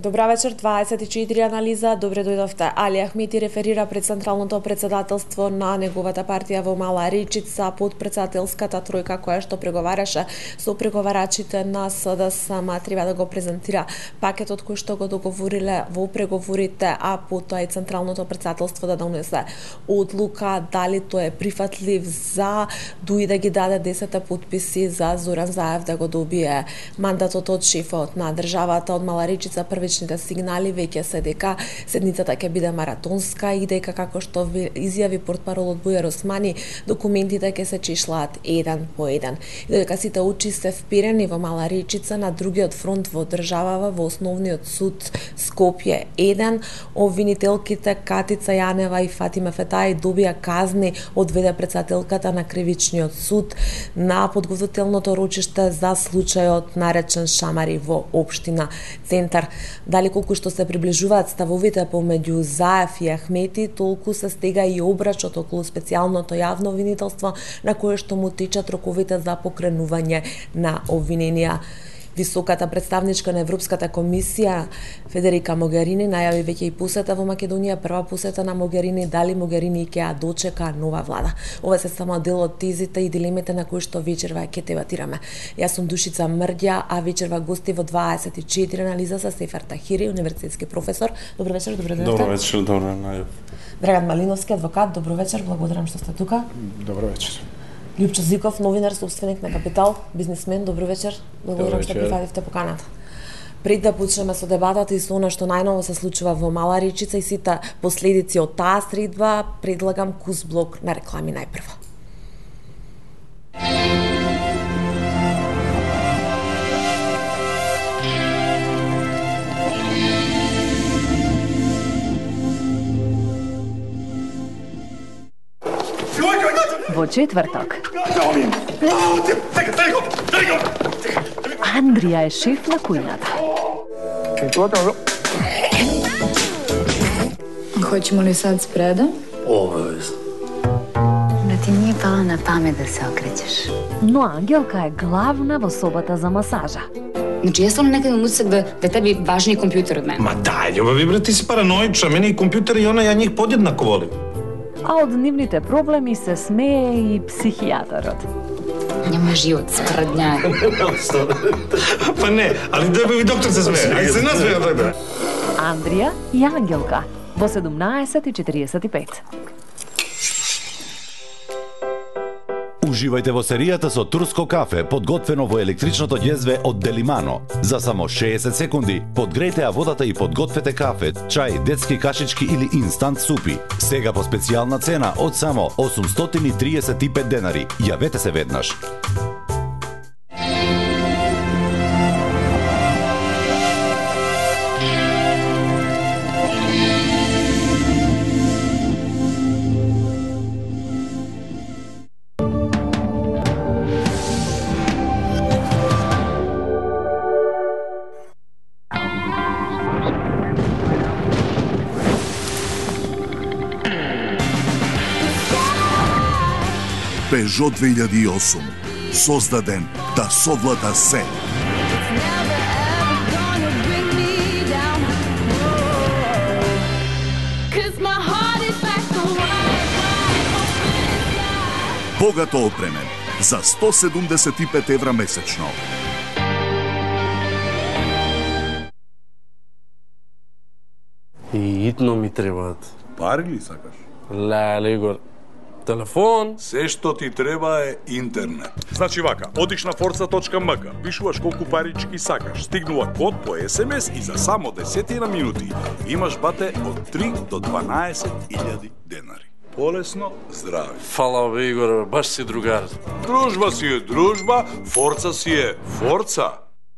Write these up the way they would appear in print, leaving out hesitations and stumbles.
Добра вечер, 24 анализа. Добре дојдовте. Али Ахмети реферира пред Централното председателство на неговата партија во Мала Речица под председателската тројка која што преговараше со преговарачите на СДСМ. Треба да го презентира пакетот кој што го договориле во преговорите, а потоа и Централното председателство да донесе одлука дали тој е прифатлив за дуи да ги даде 10 потписи за Зоран Заев да го добие мандатот од шефот на државата од Мала Речица. Првичните сигнали веќе се дека седницата ќе биде маратонска и дека, како што изјави портпаролот Бујар Османи, документите ќе се чишлаат еден по еден. И додека сите очи се вперени во Мала Речица, на другиот фронт во државава, во Основниот суд Скопје 1, обвинителките Катица Јанева и Фатима Фетаи добија казни од веде председателката на Кривичниот суд на подготвителното рочиште за случајот наречен Шамари во општина Центар. Дали колку што се приближуваат ставовите помеѓу Заев и Ахмети, толку се стега и обрачот околу специјалното јавно обвинителство на кое што му течат роковите за покренување на обвиненија. Високата представничка на Европската комисија Федерика Могерини најави веќе и посета во Македонија, прва посета на Могерини, дали Могерини ќе ја дочека нова влада. Ова се само дел од тезите и дилемите на кои што вечерва ќе дебатираме. Јас сум Душица Мрѓа, а вечерва гости во 24 анализа са Сефер Тахири, универзитетски професор. Добро вечер, добро дојдовте. Добро вечер, добро најав. Драган Малиновски, адвокат, добро вечер, благодарам што сте тука. Добро вечер. Лјупчо Зиков, новинар, собственик на Капитал, бизнисмен, добро вечер. Благодарам што прифативте поканата. Пред да почнеме со дебатата и со она што најново се случува во Мала Речица и сите последици од таа средба, предлагам кус блок на реклами најпрво. Во четврток Андрија е шеф на кујната. Hoćemo li sad spreda? Obavezno. Da ti nije pala na pamet da se okrećeš. Но Ангелка е главна во собата за масажа. Znači, ja stvarno nekad imam utisak da je tebi važniji kompjuter od mene. Ma daj, ljubavi, bre, ti si paranoična. Meni i kompjuter i ona, ja njih podjednako volim. А од нивните проблеми се смее и психијатарот. Njemu je život sprdnja. Pa ne, ali da bi doktor se smije. Ajde se nasmija, bebe. Андрија и Ангелка во 17:45. Уживајте во серијата со турско кафе, подготвено во електричното ѓезве од Делимано. За само 60 секунди подгрејте ја водата и подгответе кафе, чај, детски кашички или инстант супи. Сега по специјална цена од само 835 денари. Јавете се веднаш. Peugeot 2008, создаден да совлада се. Богато опремен за 175 евра месечно. И итно ми требаат. Пари ли сакаш? Леле, Игор. Телефон? Се што ти треба е интернет. Значи вака, одиш на forza.mk, пишуваш колку парички сакаш, стигнува код по СМС и за само 10 минути имаш бате од 3 до 12.000 денари. Полесно, здраве. Фала бе, Игор, баш си другар. Дружба си е дружба, форца си е форца.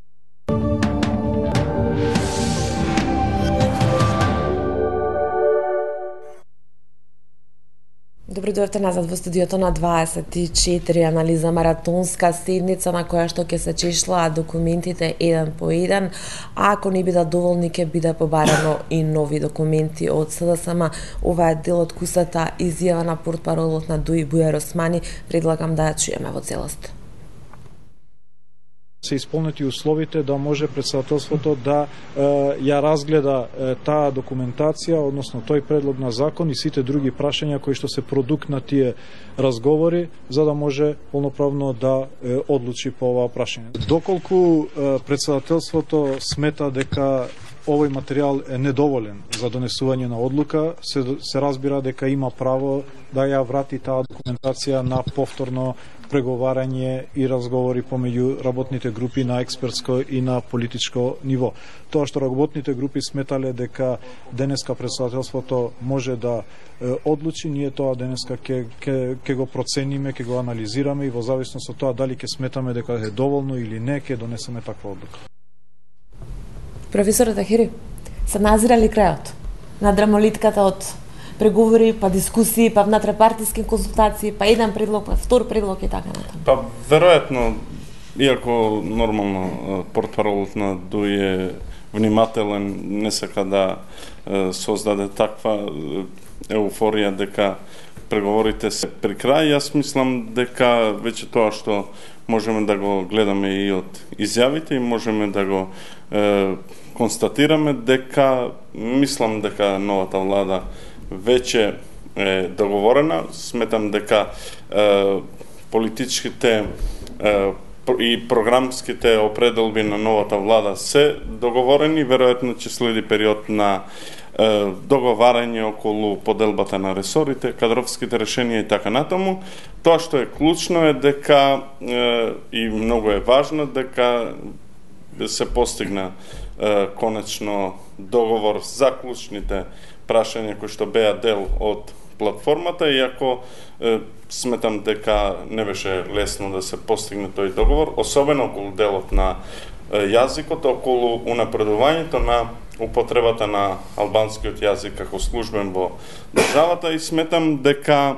Добро дојдовте назад во студиото на 24 анализа, маратонска седница на која што ќе се чешлаат документите еден по еден, а ако не бидат доволни ќе биде побарано и нови документи од СДСМ. Ова е дел од кусата изјава на портпаролот на ДУИ Бујар Османи, предлагам да ја чуеме во целост. се исполнети условите да може председателството да ја разгледа таа документација, односно тој предлог на закон и сите други прашања кои што се продукт на тие разговори, за да може полноправно да одлучи по оваа прашање. Доколку председателството смета дека овој материјал е недоволен за донесување на одлука, се разбира дека има право да ја врати таа документација на повторно преговарање и разговори помеѓу работните групи на експертско и на политичко ниво. Тоа што работните групи сметале дека денеска председателството може да одлучи, ние тоа денеска ќе го процениме, ќе го анализираме и во зависност од тоа дали ќе сметаме дека е доволно или не, ќе донесеме таква одлука. Професор Тахири, се назира ли крајот на драмолитката од преговори, па дискусии, па внатре-партиски консултации, па еден предлог, па втор предлог и така натаму? Па веројатно, иако нормално портпаролот на ДУИ е внимателен, не сака да создаде таква еуфорија дека преговорите се при крај, јас мислам дека веќе тоа што можеме да го гледаме и од изјавите и можеме да го констатираме дека мислам дека новата влада веќе е договорена. Сметам дека политичките и програмските определби на новата влада се договорени. Веројатно ќе следи период на договарање околу поделбата на ресорите, кадровските решенија и така натаму. Тоа што е клучно е дека и многу е важно дека се постигна конечно договор за клучните прашања кои што беа дел од платформата, иако сметам дека не беше лесно да се постигне тој договор, особено околу делот на јазикот, околу унапредувањето на употребата на албанскиот јазик како службен во државата, и сметам дека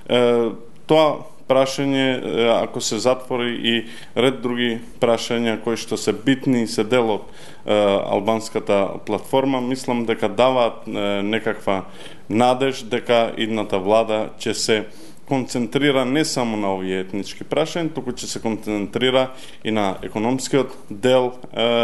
тоа прашање, ако се затвори и ред други прашања кои што се битни и се дел од албанската платформа, мислам дека даваат некаква надеж дека идната влада ќе се концентрира не само на овие етнички прашања, туку ќе се концентрира и на економскиот дел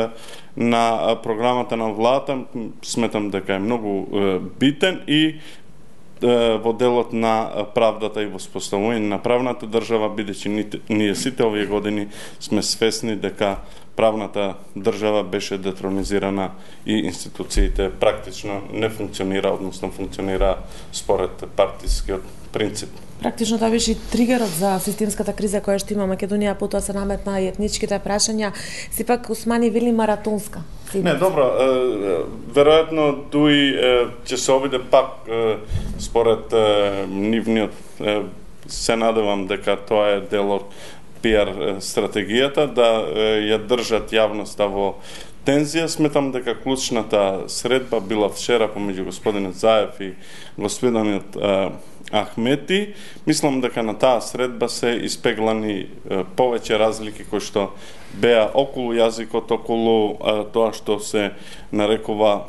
на програмата на владата. Сметам дека е многу битен и во делот на правдата и воспоставување на правната држава, бидејќи ние сите овие години сме свесни дека правната држава беше детронизирана и институциите практично не функционира, односно функционира според партискиот принцип. Практично тоа беше тригерот за системската криза која што има Македонија, потоа се наметна и етничките прашања. Сепак Османи вели маратонска. Не, добро, веројатно ДУИ ќе се обиде пак според нивниот, се надевам дека тоа е дел од пиар стратегијата, да ја држат јавноста во тензија. Сметам дека клучната средба била вчера помеѓу господинот Заев и господинот Ахмети. Мислам дека на таа средба се испеглани повеќе разлики кои што беа околу јазикот, околу тоа што се нарекува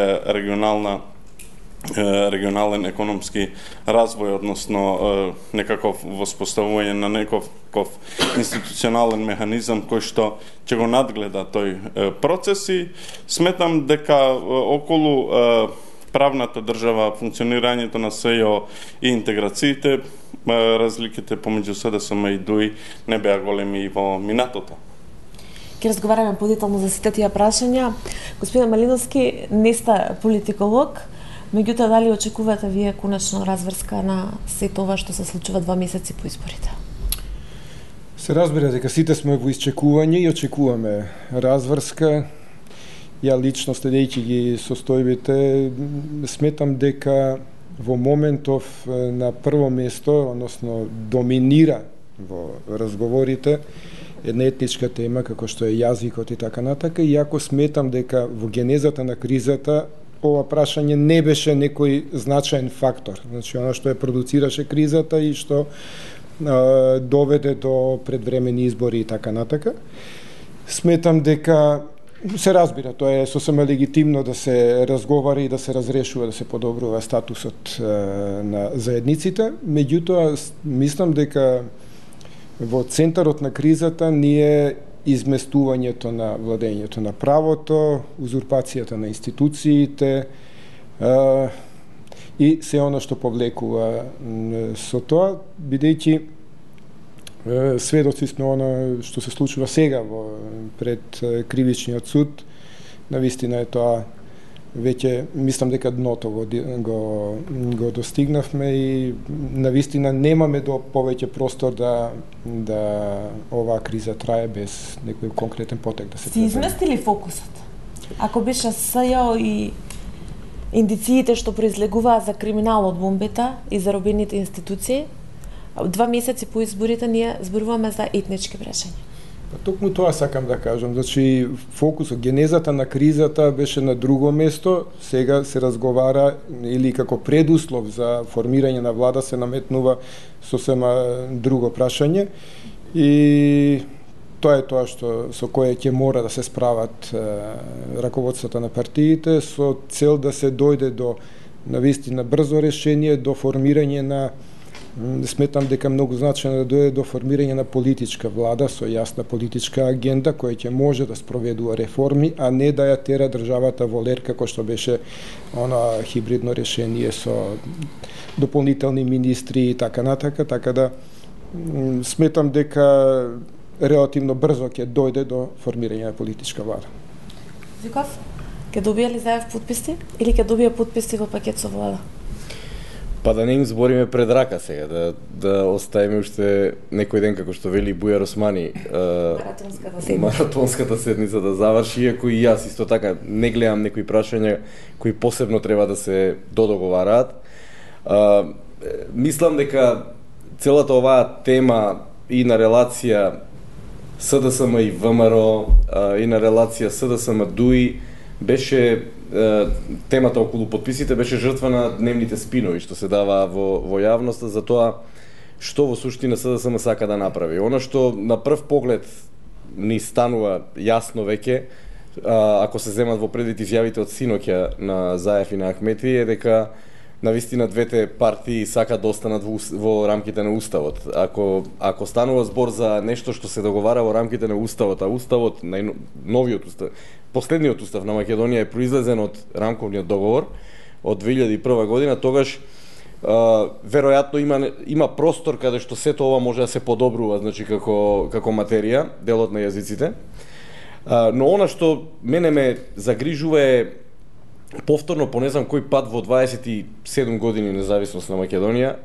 регионален економски развој, односно некаков воспоставување на некаков институционален механизам кој што ќе го надгледа тој процес, и сметам дека околу правната држава, функционирањето на СЈО и интеграциите, разликите помеѓу СДСМ и ДУИ не беа големи и во минатото. Ќе разговараме подетално за сите тие прашања. Господин Малиновски, не сте политиколог, меѓутоа дали очекувате вие конечно разврска на се тоа што се случува 2 месеци по изборите? Се разбира дека сите сме во исчекување и очекуваме разврска. Ја лично, следејќи ги состојбите, сметам дека во моментов на прво место, односно доминира во разговорите една етничка тема како што е јазикот и така натака, иако сметам дека во генезата на кризата ова прашање не беше некој значаен фактор. Значи, оно што ја продуцираше кризата и што доведе до предвремени избори и така натака. Сметам дека се разбира, тоа е сосема легитимно да се разговара и да се разрешува, да се подобрува статусот на заедниците. Меѓутоа, мислам дека во центарот на кризата ние изместувањето на владењето на правото, узурпацијата на институциите и се оно што повлекува со тоа, бидејќи сведоци сме оно што се случува сега пред кривичниот суд. Навистина е тоа веќе, мислам дека дното го достигнавме и навистина немаме до повеќе простор да оваа криза трае без некој конкретен потек да се Си изместили фокусот? Ако беше СЈО и индициите што произлегуваат за криминал од бомбите и заробените институции, 2 месеци по изборите ние зборуваме за етнички прашања. Токму тоа сакам да кажам. Значи, фокусот, генезата на кризата беше на друго место, сега се разговара или како предуслов за формирање на влада се наметнува сосема друго прашање и тоа е тоа со кое ќе мора да се справат раководствата на партиите со цел да се дојде до навистина брзо решение, до формирање на сметам дека многу значено да дојде до формирање на политичка влада со јасна политичка агенда која ќе може да спроведува реформи, а не да ја тера државата во лер како што беше она хибридно решение со дополнителни министри и така натака, така да сметам дека релативно брзо ќе дојде до формирање на политичка влада. Зиков, ќе добие ли Заев подписи или ќе добие подписи во пакет со влада? Па да не им збориме пред рака сега, да оставиме уште некој ден, како што вели Бујар Османи, маратонската седница да заврши, иако и јас исто така не гледам некои прашања кои посебно треба да се додоговараат. Мислам дека целата оваа тема и на релација СДСМ и ВМРО, и на релација СДСМ-ДУИ беше темата околу подписите беше жртва на дневните спинови што се дава во јавноста за тоа што во суштина СДСМ сака да направи. Она што на прв поглед ни станува јасно веќе, ако се земат во предвид изјавите од синоќа на Заев и на Ахмети, е дека навистина двете партии сакаат да останат во рамките на Уставот. Ако станува збор за нешто што се договара во рамките на Уставот, а Уставот, новиот Устав, последниот Устав на Македонија е произлезен од рамковниот договор од 2001 година, тогаш веројатно има простор каде што сето ова може да се подобрува, значи како материја, делот на јазиците. Но она што мене ме загрижува е повторно по не знам кој пат во 27 години независност на Македонија,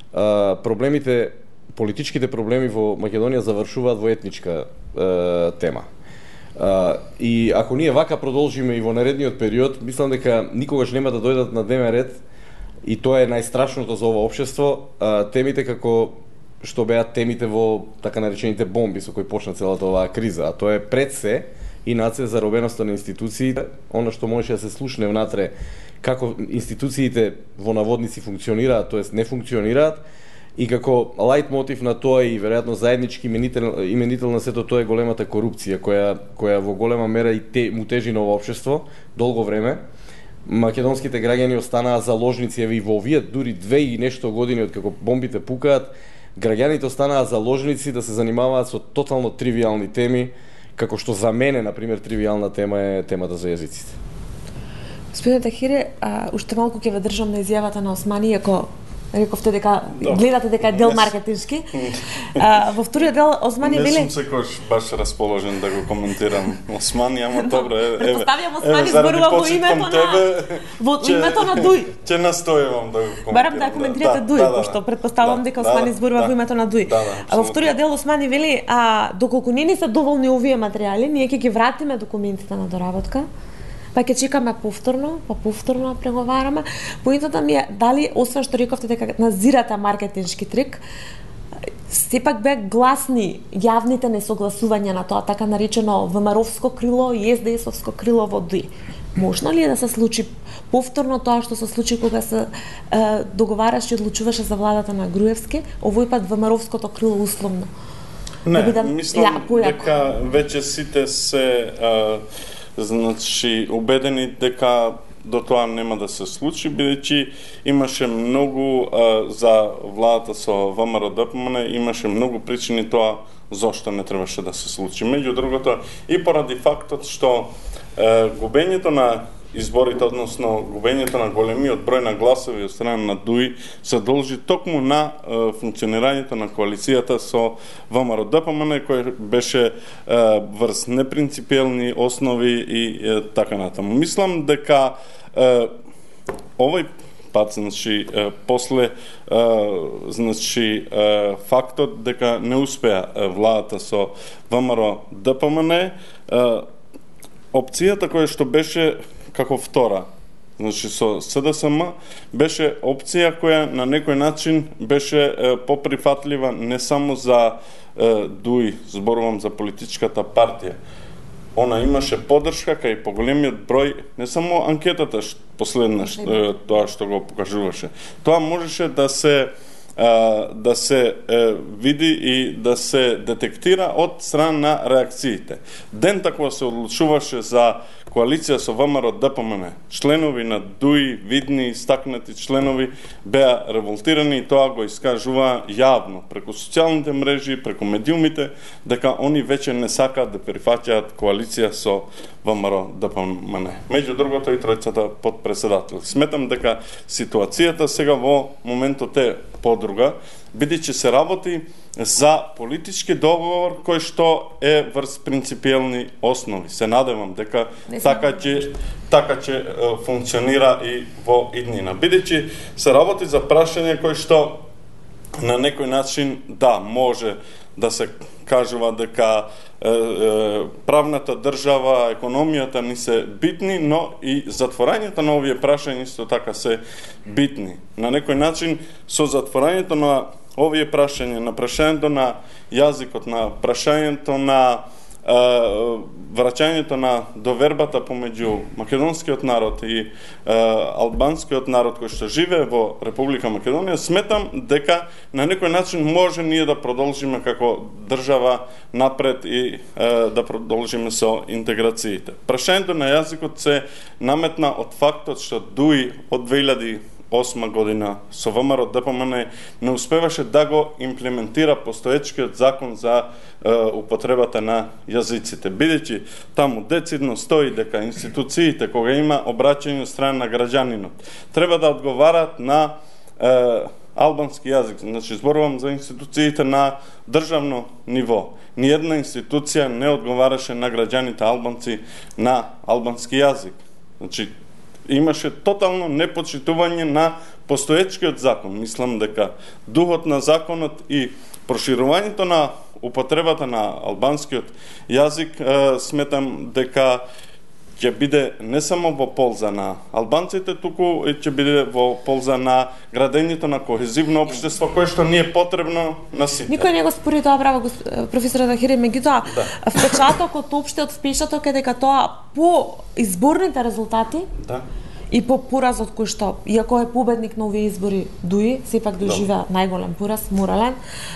политичките проблеми во Македонија завршуваат во етничка тема. И ако ние вака продолжиме и во наредниот период, мислам дека никогаш нема да дојдат на дневен ред, и тоа е најстрашното за ова општество, темите како што беа темите во така наречените бомби со кои почна целата оваа криза, а тоа е пред се и нација заробеноста на институциите, она што можеше да се слушне внатре како институциите во наводници функционираат, тоест не функционираат, и како лајт мотив на тоа и веројатно заеднички именител на сето тоа е големата корупција која во голема мера и му тежи на ова општество долго време. Македонските граѓани останаа заложници, и во овие дури 2 и нешто години од како бомбите пукаат, граѓаните останаа заложници да се занимаваат со тотално тривијални теми, како што за мене, например, тривијална тема е темата за јазиците. Господин Тахири, уште малку ќе ве држам на изјавата на Османи, ако рековте дека гледате дека е дел маркетиншки. Во вториот дел Османи вели... Не сум секојаш баш расположен да го коментирам Османи, ама добро, Претпоставјам Османи зборува во името на Дуј. Ќе настојувам да го коментирам. Барам да коментирате Дуј, пошто претпоставам дека Османи зборува во името на Дуј. Во вториот дел Османи вели, доколку не ни се доволни овие материјали, ние ќе ги вратиме документите на доработка, па ќе чекаме повторно преговараме. Поинтата ми е дали, освен што рековте дека назирате маркетиншки трик, сепак беа гласни јавните несогласувања на тоа така наречено ВМРО-вско крило и СДС-овско крило во ДУИ. Можно ли е да се случи повторно тоа што се случи кога се договараше и одлучуваше за владата на Груевски, овој пат ВМРО-вското крило условно? Не, мислам дека веќе сите се значи убедени дека до тоа нема да се случи, бидејќи имаше многу за владата со ВМРО ДПМН, имаше многу причини тоа зошто не требаше да се случи. Меѓу другото и поради фактот што губењето на изборите, односно губењето на големиот број на гласови од страна на ДУИ се должи токму на функционирањето на коалицијата со ВМРО ДПМН, кој беше врз непринципиелни основи и така натаму. Мислам дека овој пат, значи, после фактот дека не успеа владата со ВМРО ДПМН, опцијата која што беше како втора, значи со СДСМ, беше опција која на некој начин беше поприфатлива не само за ДУИ, зборувам за политичката партија. Она имаше поддршка кај поголемиот број, не само анкетата последна тоа што го покажуваше. Тоа можеше да се види и да се детектира од страна на реакциите. Дента кога се одлучуваше за коалиција со ВМРО ДПМН, членови на ДУИ, видни и стакнати членови беа револтирани и тоа го искажува јавно преку социјалните мрежи, преку медиумите, дека они веќе не сакаат да прифаќаат коалиција со ВМРО ДПМН. Меѓу другото и тројцата подпредседатели. Сметам дека ситуацијата сега во моментот е подруга, бидејќи се работи за политички договор кој што е врз принципиелни основи. Се надевам дека така ќе функционира и во иднина. Бидејќи се работи за прашање кој што на некој начин може да се кажува дека правната држава, економијата ни се битни, но и затворањето на овие прашања исто така се битни. На некој начин со затворањето на овие прашања, на прашањето на јазикот, на прашањето на враќањето на довербата помеѓу македонскиот народ и албанскиот народ кој што живее во Република Македонија, сметам дека на некој начин може ние да продолжиме како држава напред и да продолжиме со интеграциите. Прашањето на јазикот се наметна од фактот што ДУИ од 2008 година со ВМРО ДПМН не успеваше да го имплементира постоечкиот закон за употребата на јазиците, бидејќи таму децидно стои дека институциите кога има обраќање од страна на граѓанинот треба да одговарат на албански јазик. Значи зборувам за институциите на државно ниво. Ниедна институција не одговараше на граѓаните албанци на албански јазик. Значи имаше тотално непочитување на постоечкиот закон. Мислам дека духот на законот и проширувањето на употребата на албанскиот јазик сметам дека ќе биде не само во полза на албанците, туку ќе биде во полза на градењето на кохезивно општество кое што ни е потребно на сите. Никој не го спори тоа право, професор Дахири, меѓутоа впечатокот опште од впечаток е дека тоа по изборните резултати и по поразот кој што, иако е победник на овие избори ДУИ, сепак доживеа најголем пораз, морален,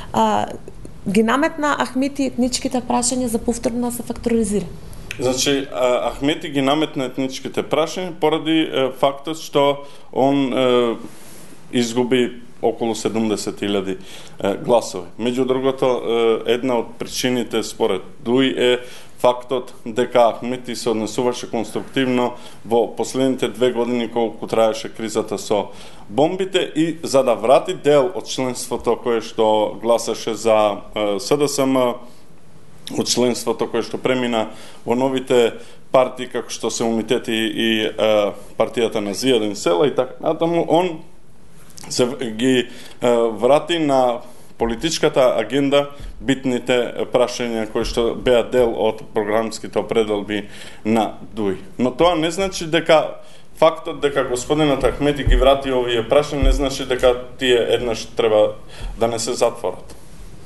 ги наметна Ахмети етничките прашања за повторно да се факторизира. Значи, Ахмети ги наметна етничките прашања поради фактот што он изгуби околу 70.000 гласови. Меѓу другото, една од причините според ДУИ е фактот дека Ахмети се однесуваше конструктивно во последните 2 години колку траеше кризата со бомбите и за да врати дел од членството кое што гласаше за СДСМ, од членството кое што премина во новите партии како што се Унитет и партијата на Зијадин Села и така натаму, он се ги врати на политичката агенда битните прашања кои што беа дел од програмските определби на ДУИ. Но тоа не значи дека фактот дека господинот Ахмети ги врати овие прашања не значи дека тие еднаш треба да не се затворат.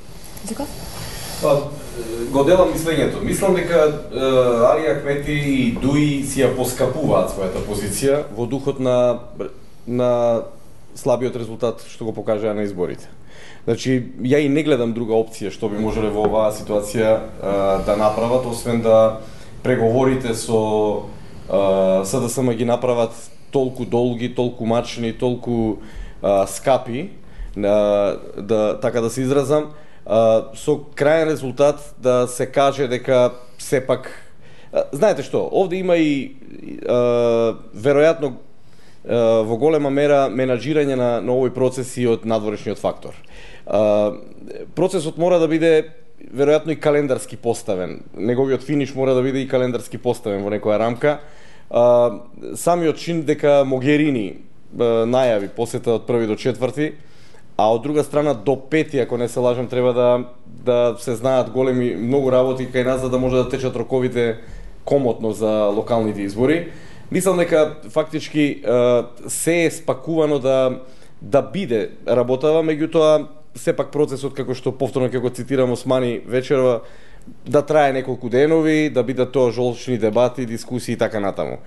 Го делам мислењето. Мислам дека Али Ахмети и ДУИ си ја поскапуваат својата позиција во духот на слабиот резултат што го покажаа на изборите. Значи, ја и не гледам друга опција што би можеле во оваа ситуација да направат, освен да преговорите со СДСМ ги направат толку долги, толку мачни, толку скапи, така да се изразам, со крајен резултат да се каже дека сепак знаете што, овде има и веројатно во голема мера менаџирање на овој процес и од надворешниот фактор. Процесот мора да биде веројатно и календарски поставен. Неговиот финиш мора да биде и календарски поставен во некоја рамка. Самиот чин дека Могерини најави посета од 1 до 4, а од друга страна до 5, ако не се лажам, треба да се знаат големи многу работи кај нас за да може да течат роковите комотно за локалните избори. Мислам дека фактички се е спакувано да биде работава, меѓутоа сепак процесот, како што повторно ќе го цитирам Османи вечерва, да трае неколку денови, да бидат тоа жолчни дебати, дискусии и така натаму.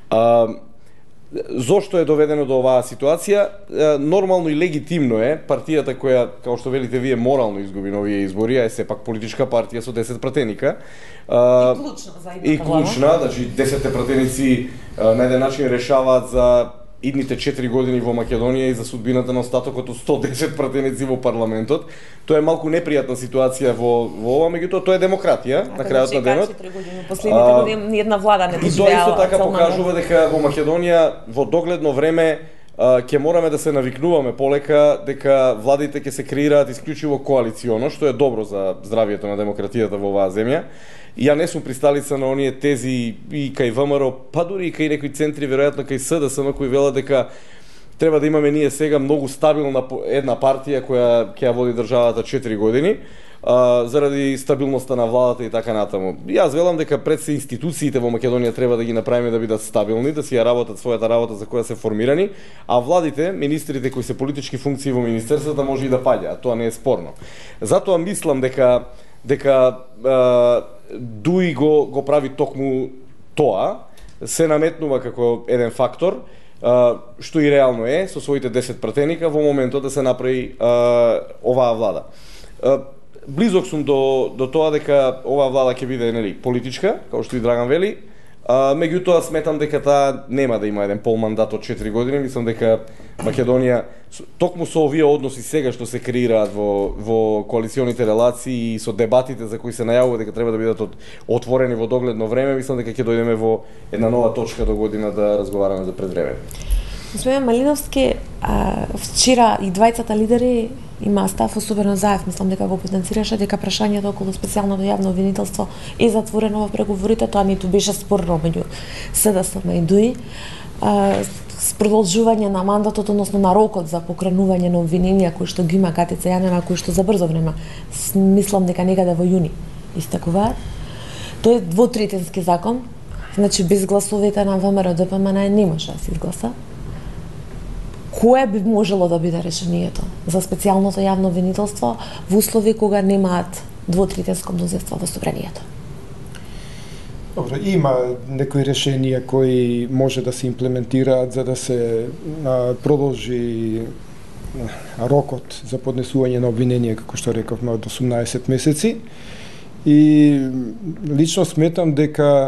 Зошто е доведено до оваа ситуација? Нормално и легитимно е партијата која, како што велите вие, морално изгуби на овие избори, е сепак политичка партија со 10 пратеника. И клучна, значи 10 пратеници на еден начин решаваат за идните 4 години во Македонија и за судбината на остатокот од 110 пратеници во парламентот. Тоа е малку непријатна ситуација во ова, меѓутоа тоа е демократија на крајот на денот. Последните години ни една влада не доживеа. И тоа исто така покажува дека во Македонија во догледно време ќе мораме да се навикнуваме полека дека владите ќе се креираат исклучиво коалиционо, што е добро за здравието на демократијата во оваа земја. Ја не сум присталица на оние тези и кај ВМРО, па дури и кај некои центри, веројатно кај СДСМ, кои велат дека треба да имаме ние сега многу стабилна една партија која ќе ја води државата 4 години, заради стабилноста на владата и така натаму. Јас велам дека пред се институциите во Македонија треба да ги направиме да бидат стабилни, да си ја работат својата работа за која се формирани, а владите, министрите кои се политички функции во министерствата може и да паѓаат, тоа не е спорно. Затоа мислам дека Дуи го прави токму тоа, се наметнува како еден фактор, што и реално е, со своите 10 пратеника, во моментот да се направи оваа влада. Близок сум до тоа дека оваа влада ќе биде политичка, како што и Драган вели, меѓутоа сметам дека таа нема да има еден полмандат од 4 години. Мислам дека Македонија, токму со овие односи сега што се креираат во коалиционите релации и со дебатите за кои се најавува дека треба да бидат отворени во догледно време, мислам дека ќе дојдеме во една нова точка до година да разговараме за предвреме. Господин Малиновски, вчера и двајцата лидери има став, особено Заев, мислам дека го потенцираше дека прашањето околу специјалното јавно обвинителство е затворено во преговорите, тоа ниту беше спорно меѓу СДСМ и ДУИ. С продолжување на мандатот, односно на рокот за покренување на обвиненија кои што ги има Катица Јанева, кои што за брзо време, мислам дека некаде во јуни истекуваат. Тој е двотретински закон, значи без гласовите на ВМРО ДПМН не може да се изгласа. Кое би можело да биде решението за специјалното јавно обвинителство во услови кога немаат двотретинско мнозинство во собранието? Добро, има некои решенија кои може да се имплементираат за да се продолжи рокот за поднесување на обвинение, како што рековме, од 18 месеци. И лично сметам дека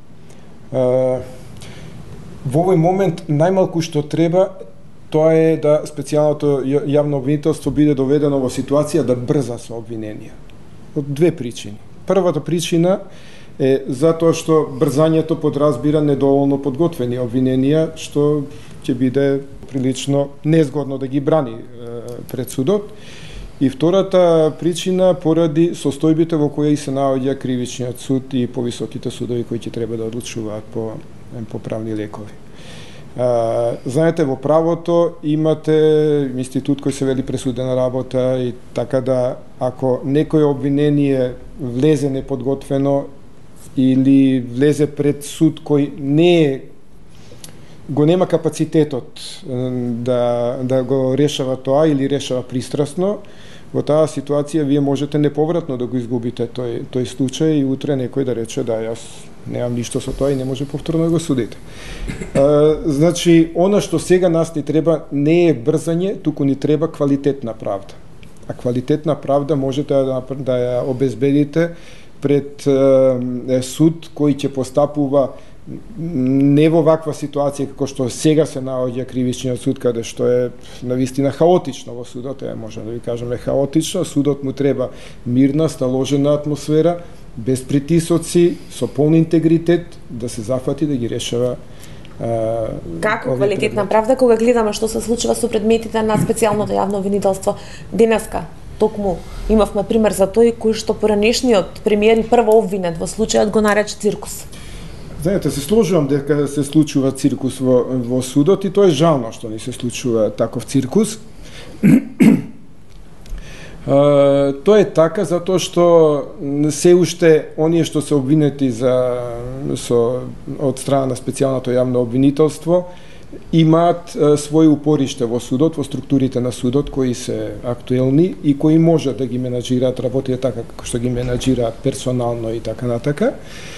во овој момент најмалку што треба тоа е да специјалното јавно обвинителство биде доведено во ситуација да брза со обвиненија. Од две причини. Првата причина е затоа што брзањето подразбира недоволно подготвени обвиненија, што ќе биде прилично незгодно да ги брани пред судот. И втората причина поради состојбите во кои се наоѓа кривичниот суд и повисоките судови кои ќе треба да одлучуваат по правни лекови. Знаете, во правото имате институт кој се вели пресудена работа и така да ако некој обвинение влезе неподготвено или влезе пред суд кој го нема капацитетот да го решава тоа или решава пристрасно, во таа ситуација вие можете неповратно да го изгубите тој случај и утре некој да рече да јас немам ништо со тоа и не може повторно да го судите. Значи, она што сега нас ни треба не е брзање, туку ни треба квалитетна правда. А квалитетна правда можете да ја обезбедите пред суд кој ќе постапува не во ваква ситуација како што сега се наоѓа кривичниот суд, каде што е навистина хаотично во судот, можеме да ви кажеме хаотично, судот му треба мирна, сталожена атмосфера, без притисоци, со полн интегритет, да се зафати да ги решава Како квалитетна правда кога гледаме што се случува со предметите на специјалното јавно обвинителство денеска? Токму имавме пример за тој кој што поранешниот премиер и прво обвинет во случајот го нарече циркус. Знаете, се сложувам дека се случува циркус во судот и тоа е жално што ни се случува таков циркус. Тоа е така затоа што се уште оние што се обвинети од страна на специјалното јавно обвинителство имаат своје упориште во судот, во структурите на судот кои се актуелни и кои можат да ги менаџираат работите така како што ги менаџираат персонално и така натака.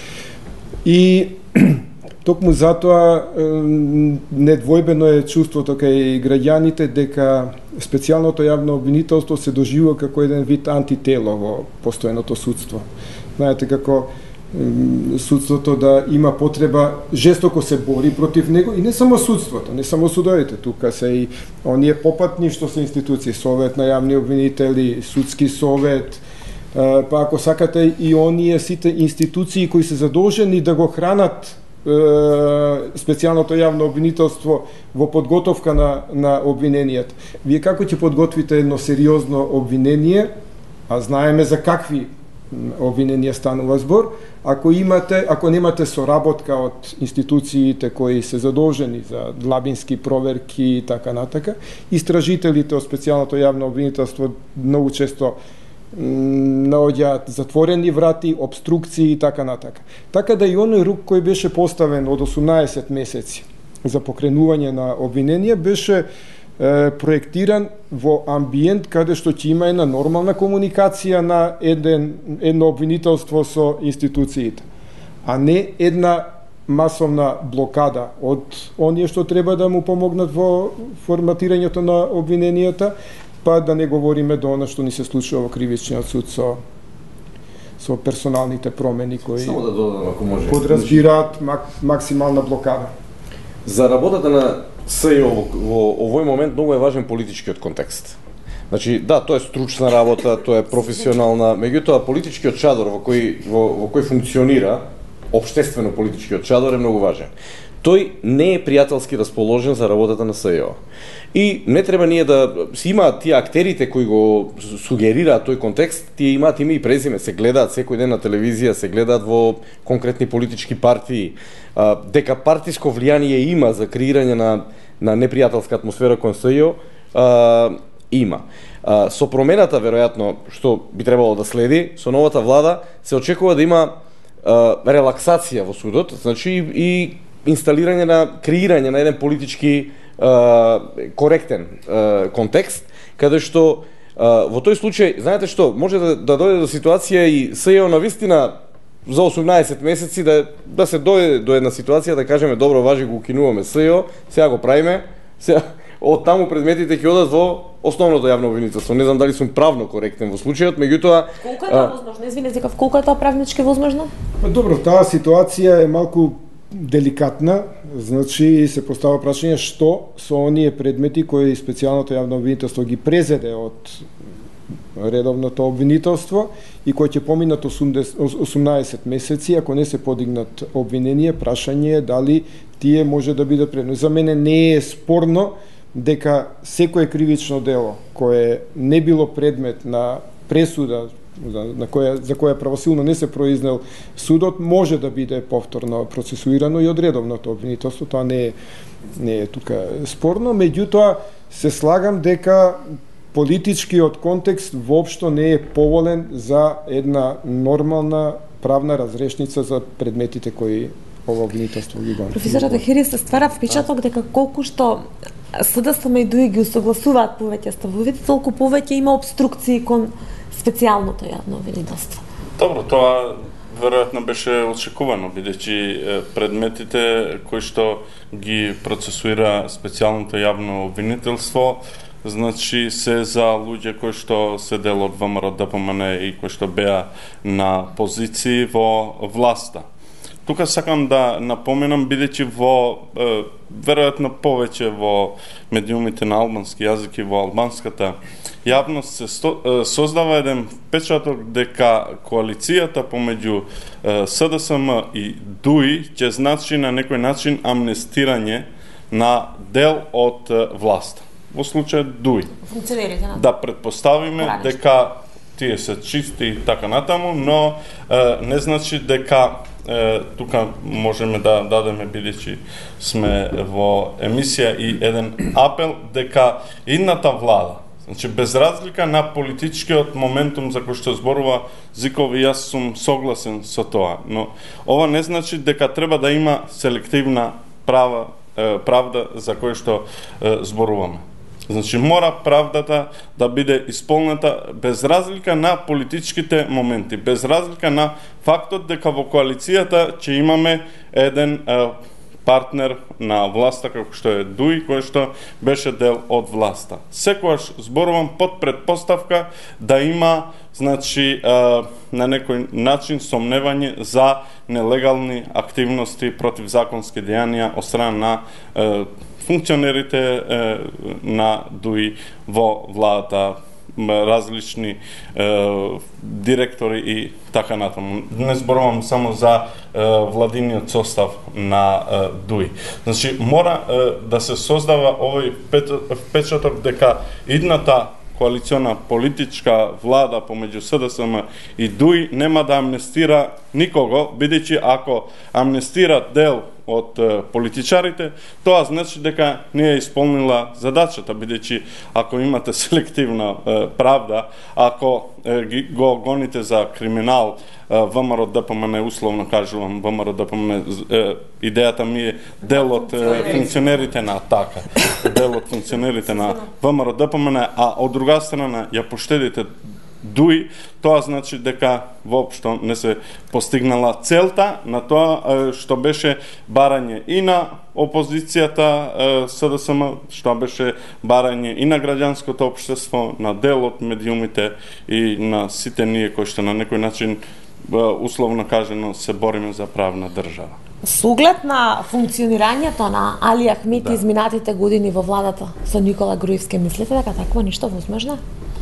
И токму затоа недвојбено е чувството кај граѓаните дека специјалното јавно обвинителство се доживува како еден вид антитело во постојното судство. Знаете како судството да има потреба, жестоко се бори против него и не само судството, не само судовите, тука се и оние попатни што се институции, Совет на јавни обвинители, Судски совет, па ако сакате и оние сите институции кои се задолжени да го хранат специјалното јавно обвинителство во подготовка на обвиненијата. Вие како ќе подготвите едно сериозно обвинение, а знаеме за какви обвиненија станува збор, ако немате соработка од институциите кои се задолжени за длабински проверки и така натака, истражителите од специјалното јавно обвинителство многу често наоѓаат затворени врати, обструкции и така натака. Така да и оној рук кој беше поставен од 18 месеци за покренување на обвинение беше проектиран во амбиент каде што ќе има една нормална комуникација на едно обвинителство со институциите, а не една масовна блокада од оние што треба да му помогнат во форматирањето на обвиненијата, па да не говориме до она што ни се случува во кривичниот суд со персоналните промени кои само да додадам ако може подразбираат максимална блокада. За работата на СЈО во овој момент многу е важен политичкиот контекст. Значи, да, тоа е стручна работа, тоа е професионална, меѓутоа политичкиот чадор во кој функционира, општествено политичкиот чадор е многу важен. Тој не е пријателски расположен за работата на СЈО. И не треба ние да си имаат тие актерите кои го сугерираат тој контекст, тие имаат име и презиме, се гледаат секој ден на телевизија, се гледаат во конкретни политички партии, дека партиско влијание има за креирање на непријателска атмосфера кон СЈО, има. Со промената, веројатно, што би требало да следи, со новата влада, се очекува да има релаксација во судот, значи и инсталирање на креирање на еден политички коректен контекст, каде што во тој случај, знаете што, може да дојде до ситуација и СЈО на вистина за 18 месеци да се дојде до една ситуација да кажеме добро, важи го укинуваме СЈО, сега го правиме, сега од таму предметите ќе одат во основното јавно обвинителство. Не знам дали сум правно коректен во случајот, меѓутоа колку е тоа возможно? Извинете, колку е тоа правнички возможно? Добро, таа ситуација е малку деликатна, значи се постава прашање што со оние предмети кои специјалното јавно обвинителство ги презеде од редовното обвинителство и кои ќе поминат 18 месеци, ако не се подигнат обвинение, прашање е дали тие може да бидат предмет. За мене не е спорно дека секое кривично дело кое не било предмет на пресуда за која правосилно не се произнел судот, може да биде повторно процесуирано и од редовното обвинителство. Тоа не е тука спорно, меѓутоа се слагам дека политичкиот контекст воопшто не е поволен за една нормална правна разрешница за предметите кои ова обвинителство ги гонат. Професорот Хери, се ствара впечаток дека колку што СДСМ и ДУИ ги усогласуваат повеќе ставовите, толку повеќе има обструкции кон специјалното јавно обвинителство. Добро, тоа веројатно беше очекувано, бидејќи предметите кои што ги процесуира специјалното јавно обвинителство, значи се за луѓе кои што се дел од ВМРО ДПМН и кои што беа на позиции во власта. тука сакам да напоменам, бидејќи во веројатно повеќе во медиумите на албански јазик и во албанската јавност се создава еден впечаток дека коалицијата помеѓу СДСМ и ДУИ ќе значи на некој начин амнестирање на дел од власта. Во случај ДУИ. Функционерите на да предпоставиме дека тие се чисти и така натаму, но не значи дека тука можеме да дадеме, бидејќи сме во емисија, и еден апел дека идната влада, значи без разлика на политичкиот моментум за кој што зборува Зиков, и јас сум согласен со тоа, но ова не значи дека треба да има селективна правда за кој што зборуваме. Значи, мора правдата да биде исполнета без разлика на политичките моменти, без разлика на фактот дека во коалицијата ќе имаме еден партнер на власта, како што е ДУИ, кој што беше дел од власта. Секогаш зборувам под предпоставка да има, значи, на некој начин сомневање за нелегални активности, противзаконски дејанија од страна на функционерите на ДУИ во владата, различни директори и така натаму. Не зборувам само за владиниот состав на ДУИ. Значи, мора да се создава овој впечаток дека идната коалициона политичка влада помеѓу СДСМ и ДУИ нема да амнестира никого, бидејќи ако амнестира дел од политичарите, тоа значи дека не е исполнила задачата, бидејќи ако имате селективна правда, ако го гоните за криминал, ВМРО ДПМН, условно кажувам, ВМРО ДПМН, идејата ми е дел од функционерите на Атака, дел од функционерите на ВМРО ДПМН, а од друга страна ја поштедите ДУИ, тоа значи дека воопшто не се постигнала целта на тоа што беше барање и на опозицијата СДСМ, што беше барање и на граѓанското општество, на дел од медиумите и на сите ние кои што на некој начин, условно кажено, се бориме за правна држава. С оглед на функционирањето на Али Ахмети изминатите години во владата со Никола Груевски, мислите дека такво ништо возможно?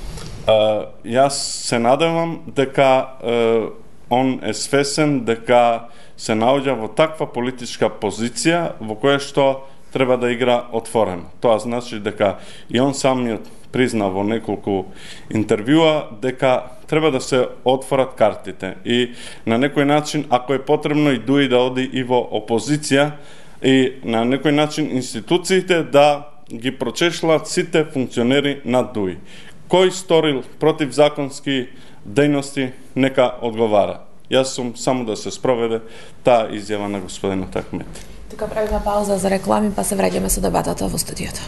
Јас се надевам дека он е свесен дека се наоѓа во таква политичка позиција во која што треба да игра отворено. Тоа значи дека и он самиот призна во неколку интервјуа дека треба да се отворат картите и на некој начин, ако е потребно, и ДУИ да оди и во опозиција и на некој начин институциите да ги прочешлат сите функционери на ДУИ. Кој сторил противзаконски дејности, нека одговара. Јас сум само да се спроведе таа изјава на господинот Ахмети. Тука правиме пауза за реклами, па се враќаме со дебатата во студиото.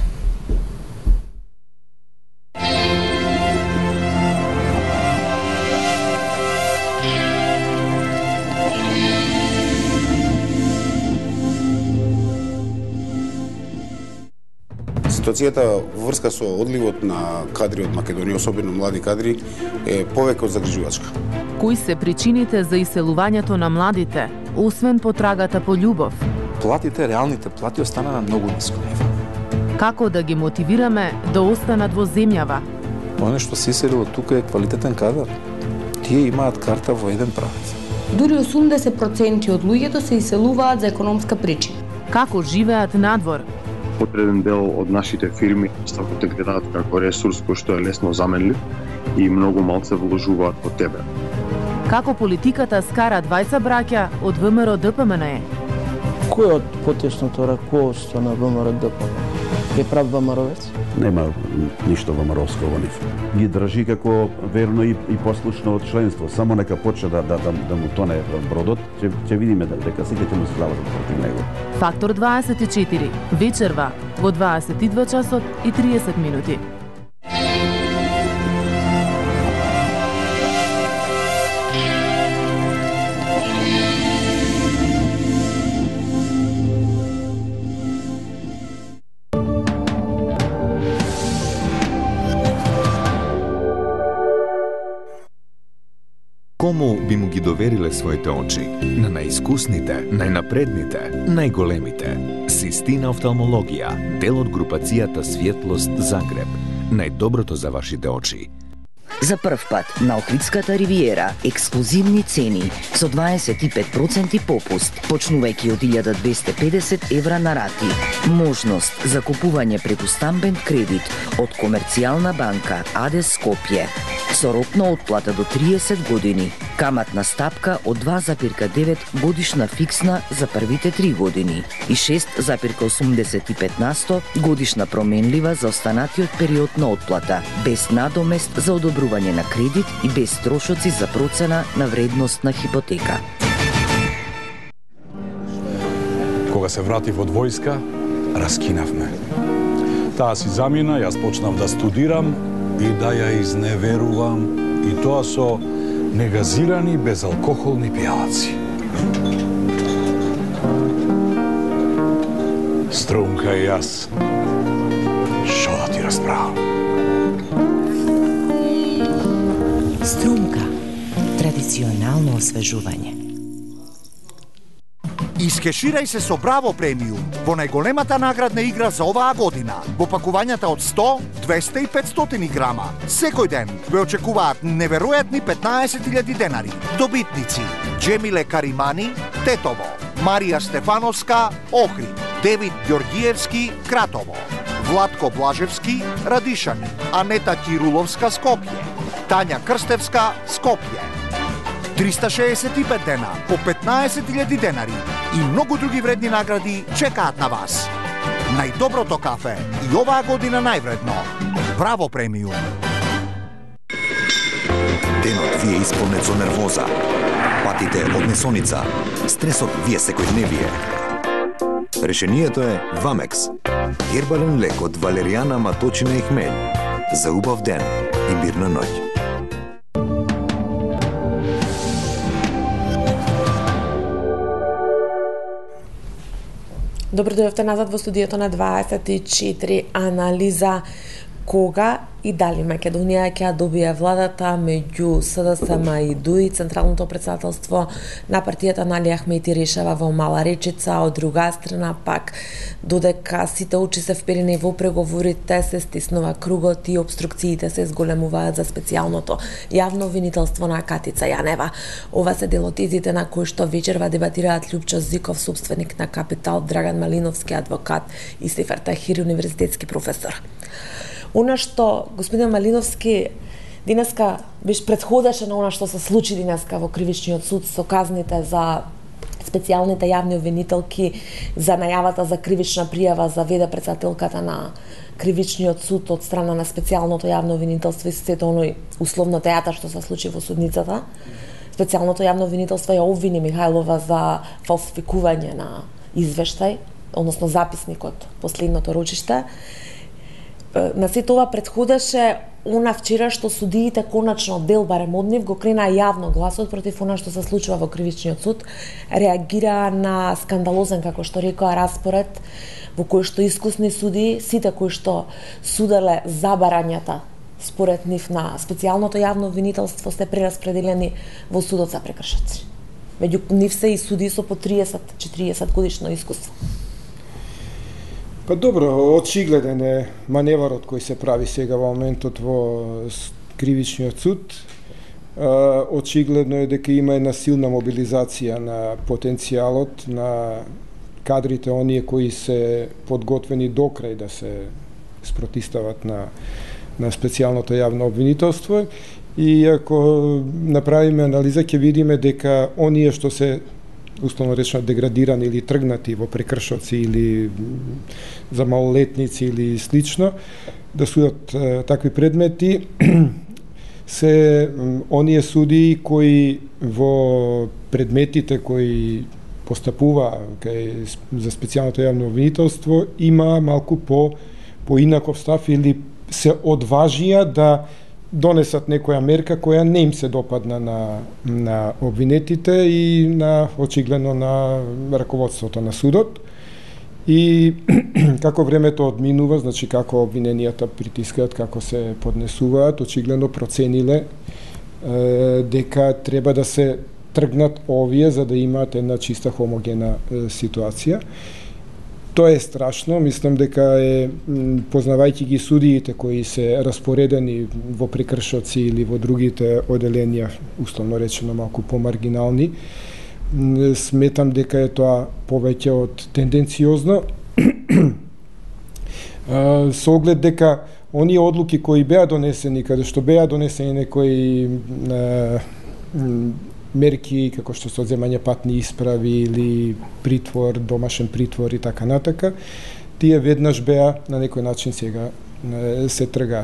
Ситуацијата во врска со одливот на кадри од Македонија, особено млади кадри, е повеќе од загрижувачка. Кои се причините за иселувањето на младите, освен потрагата по љубов? Платите, реалните плати остана на многу ниско ниво. Како да ги мотивираме да останат во земјава? Оне што се иселило тука е квалитетен кадар. Тие имаат карта во еден правец. Дури 80% од луѓето се иселуваат за економска причина. Како живеат надвор? Одреден дел од нашите фирми ставно те гледаат како ресурс кој што е лесно заменлив и многу малце вложуваат во тебе. Како политиката скара двајца браќа од ВМРО ДПМН? Кој од потешното раководство на ВМРО ДПМН е прав ВМРО-вец? Нема ништо ВМРО-ско во нив. Ги држи како верно и послушно од членство. Само нека почне да му тоне бродот, ќе видиме дека сите ќе му се стават против него. Фактор 24. Вечерва во 22 часот и 30 минути. Кому би му ги довериле своите очи? На најискусните, најнапредните, најголемите. Систина офталмологија, дел од групацијата Светлост Загреб. Најдоброто за вашите очи. За прв пат на Охридската ривиера ексклузивни цени со 25% попуст, почнувајќи од 1250 евра на рати. Можност за купување преку стамбен кредит од Комерцијална банка АДЕС Скопје со рок на отплата до 30 години. Каматна стапка од 2,9 годишна фиксна за првите 3 години и 6,85% годишна променлива за останатиот период на отплата, без надомест за одобрување на кредит и без трошоци за процена на вредност на хипотека. Кога се вратив од војска, раскинавме. Таа си замина, јас почнав да студирам и да ја изневерувам, и тоа со негазирани безалкохолни пијалаци. Струмка и јас, шо да ти расправам? Струмка. Традиционално освежување. Искеширај се со Браво премиум во најголемата наградна игра за оваа година. Во пакувањата од 100, 200 и 500 грама. Секој ден ве очекуваат неверојатни 15.000 денари. Добитници: Джемиле Каримани, Тетово; Марија Стефановска, Охрид; Девид Ѓоргиевски, Кратово; Владко Блажевски, Радишани; Анета Кируловска, Скопје; Тања Крстевска, Скопје. 365 дена по 15.000 денари и многу други вредни награди чекаат на вас. Најдоброто кафе и оваа година највредно. Браво премиум. Денот ви е исполнет со нервоза. Патите од несоница. Стресот ви е секојдневие. Решението е Вамекс. Хербален лек од валеријана, маточина и хмелј. За убав ден и мирна ноќ. Добро дојдовте назад во студиото на 24 анализа. Кога и дали Македонија ќе добие владата меѓу СДСМ и ДУИ? Централното претседателство на партијата на Али Ахмети решава во Мала Речица. Од друга страна пак, додека сите очи се вперени во преговорите, се стиснува кругот и обструкциите се зголемуваат за специјалното јавно обвинителство на Катица Јанева. Ова се дел од тезите на кои што вечерва дебатираат Љупчо Зиков, собственик на Капитал, Драган Малиновски, адвокат, и Сефер Тахири, универзитетски професор. Она што господин Малиновски денеска беше предходеше на она што се случи денеска во Кривичниот суд со казните за специјалните јавни обвинителки, за најавата за кривична пријава за веде председателката на Кривичниот суд од страна на специјалното јавно обвинителство и сето оној условно театар што се случи во судницата. Специјалното јавно обвинителство ја обвини Михајлова за фалсификување на извештај, односно записникот последното рочиште. На сето ова предходеше она вчера што судиите конечно дел барем од нив го кренаа јавно гласот против она што се случува во Кривичниот суд, реагираа на скандалозен, како што рекоа, распоред во кој што искусни суди, сите кои што суделе за барањата според нив на специјалното јавно обвинителство, се прераспределени во судот за прекршоци. Меѓу нив се и суди со по 30-40 годишно искуство. Па добро, очигледен е маневарот кој се прави сега во моментот во Кривичниот суд. Очигледно е дека има една силна мобилизација на потенцијалот на кадрите, оние кои се подготвени до крај да се спротистават на специјалното јавно обвинителство. И ако направиме анализа, ќе видиме дека оние што се условно речено деградирани или тргнати во прекршоци или за малолетници или слично, да судат такви предмети, се оние судии кои во предметите кои постапува за специјалното јавно обвинителство има малку по инаков став или се одважија да донесат некоја мерка која не им се допадна на обвинетите и на очигледно на раководството на судот. И како времето одминува, значи како обвиненијата притискаат, како се поднесуваат, очигледно процениле дека треба да се тргнат овие за да имаат една чиста хомогена ситуација. Тоа е страшно, мислам дека е, познавајќи ги судиите кои се распоредени во прекршоци или во другите оделенија, условно речено малку помаргинални, сметам дека е тоа повеќе од тенденциозно, со оглед дека оние одлуки кои беа донесени, каде што беа донесени некои мерки како што се одземање патни исправи или притвор, домашен притвор и така натака, тие веднаш беа на некој начин сега се тргаат.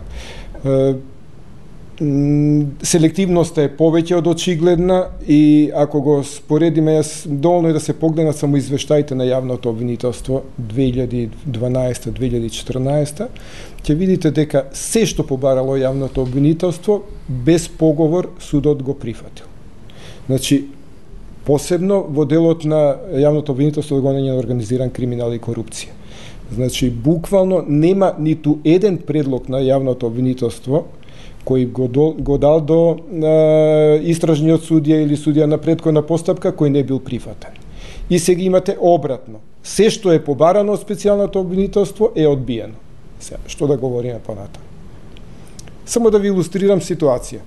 Селективноста е повеќе од очигледна и ако го споредиме, доволно е да се погледнат само извештаите на јавното обвинителство 2012-2014, ќе видите дека се што побарало јавното обвинителство без поговор судот го прифатил. Значи, посебно во делот на јавното обвинителство за гонење на организиран криминал и корупција. Значи, буквално нема ниту еден предлог на јавното обвинителство кој го дал до истражниот судија или судија на претходна постапка кој не бил прифатен. И сега имате обратно. Се што е побарано од специјалното обвинителство е одбиено. Сега, што да говориме понатаму? Само да ви илустрирам ситуација.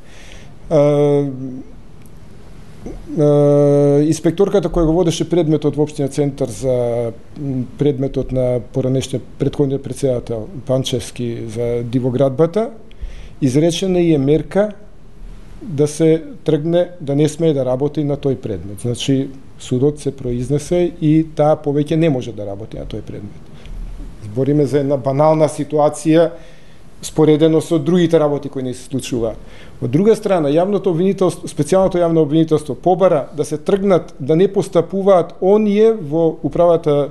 Инспекторката која го водеше предметот во општина Центар за предметот на претходниот председател Панчевски за дивоградбата, изречена е мерка да се тргне, да не смее да работи на тој предмет. Значи, судот се произнесе и таа повеќе не може да работи на тој предмет. Збориме за една банална ситуација споредено со другите работи кои не се случуваат. Од друга страна, јавното обвинителство, специјалното јавно обвинителство побара да се тргнат, да не постапуваат оние во управата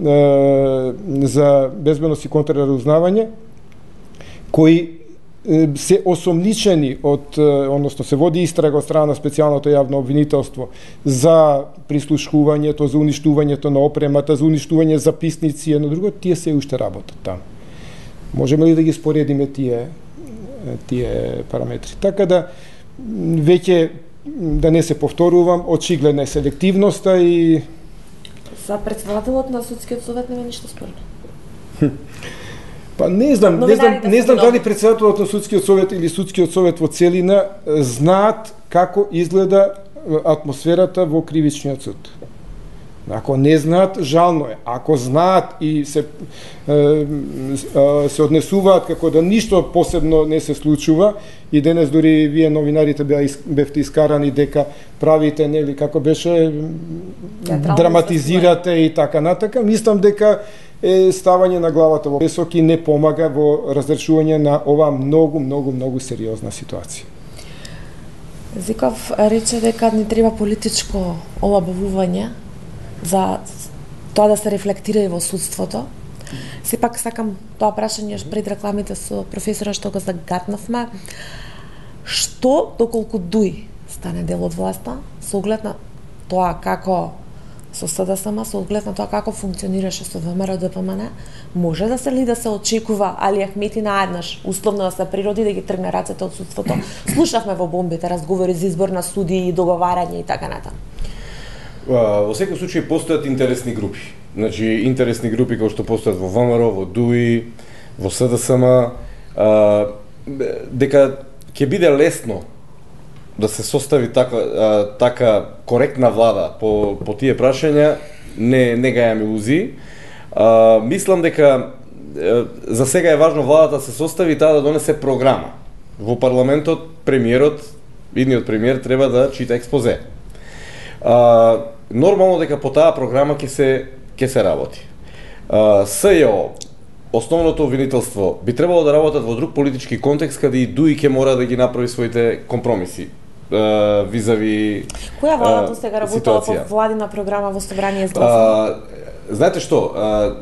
за безбедност и контрразузнавање кои се осомничени од, односно се води истрага од страна на специјалното јавно обвинителство за прислушкувањето, за уништувањето на опремата, за уништување записници и едно друго, тие се уште работат таму. Можеме ли да ги споредиме тие параметри? Така да, веќе да не се повторувам, очигледна е селективноста и... За председателот на Судскиот совет нема ништо спорно. Па не знам дали председателот на Судскиот совет или Судскиот совет во целина знаат како изгледа атмосферата во кривичниот суд. Ако не знаат, жално е. Ако знаат и се однесуваат како да ништо посебно не се случува, и денес дури вие новинарите бевте искарани дека правите, нели, како беше, драматизирате и така натака, мислам дека е ставање на главата во песок и не помага во разрешување на оваа многу сериозна ситуација. Зиков рече дека не треба политичко олабавување за тоа да се рефлектира и во судството. Сепак сакам тоа прашање пред рекламите со професора што го загатнавме. Што доколку ДУИ стане дел од власта со оглед на тоа како со СДСМ, со оглед на тоа како функционираше со ВМРО ДПМН, може да се ли да се очекува Али Ахмети наеднаш условно да се природи да ги тргне рацете од судството? Слушавме во бомбите разговори за избор на судии, договарање и така натаму. Во секој случај постојат интересни групи. Значи, интересни групи кои што постојат во ВМРО, во ДУИ, во СДСМ, дека ќе биде лесно да се состави така коректна влада по тие прашања, не гајам илузии. Мислам дека за сега е важно владата да се состави и таа да донесе програма. Во парламентот премиерот, идниот премиер треба да чита експозе. Нормално дека по таа програма ќе се работи. СЈО, основното обвинителство, би требало да работат во друг политички контекст каде и ДУИ ќе мора да ги направи своите компромиси визави Која владата сега работела по владина програма во собрание изгласана? Знаете што,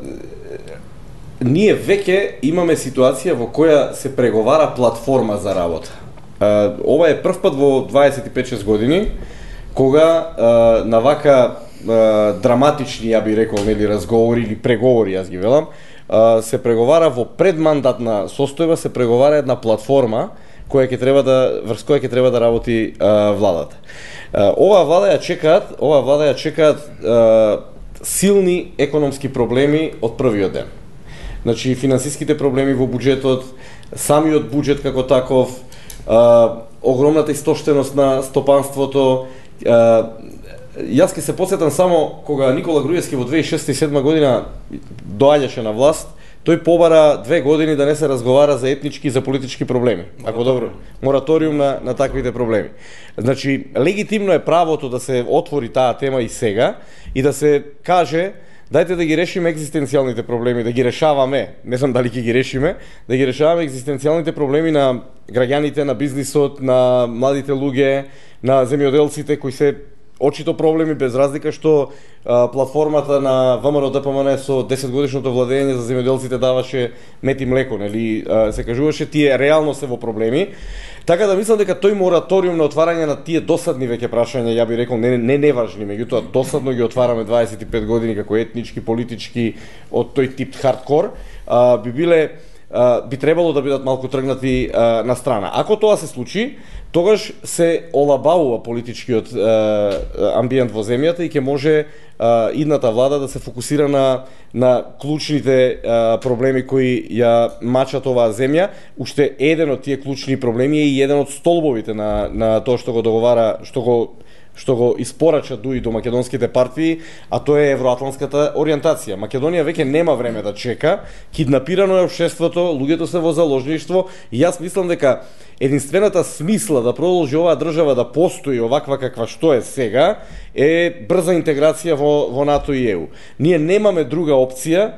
ние веќе имаме ситуација во која се преговара платформа за работа. Ова е прв пат во 25-6 години кога на вака драматични, ја би рекол, нели, разговори или преговори, јас ги велам, се преговара во предмандатна состојба, се преговара една платформа врз која ќе треба да работи владата. Оваа влада ја чекаат силни економски проблеми од првиот ден. Значи, финансиските проблеми во буџетот, самиот буџет како таков, огромната истоштеност на стопанството. Јас ке се потсетам само кога Никола Груевски во 2006-2007 година доаѓаше на власт, тој побара 2 години да не се разговара за етнички и за политички проблеми. Ако добро, мораториум на таквите проблеми. Значи, легитимно е правото да се отвори таа тема и сега и да се каже дајте да ги решиме екзистенцијалните проблеми, да ги решаваме, не знам дали ќе ги решиме, да ги решаваме екзистенцијалните проблеми на граѓаните, на бизнисот, на младите луѓе, на земјоделците кои се очито проблеми, без разлика што платформата на ВМРО ДПМН со 10 годишното владење за земјоделците даваше мет и млеко, нели, се кажуваше тие реално се во проблеми. Така да мислам дека тој мораториум на отварање на тие досадни веќе прашања, ја би рекол не неважни, меѓутоа досадно ги отвараме 25 години како етнички, политички, од тој тип хардкор, би требало да бидат малку тргнати на страна. Ако тоа се случи, тогаш се олабавува политичкиот амбиент во земјата и ќе може идната влада да се фокусира на клучните проблеми кои ја мачат оваа земја. Уште еден од тие клучни проблеми е и еден од столбовите на тоа што го договара, што го испорача Дуи до македонските партии, а тоа е евроатлантската ориентација. Македонија веќе нема време да чека, киднапирано е општеството, луѓето се во заложништво и јас мислам дека единствената смисла да продолжи оваа држава да постои оваква каква што е сега е брза интеграција во НАТО и ЕУ. Ние немаме друга опција,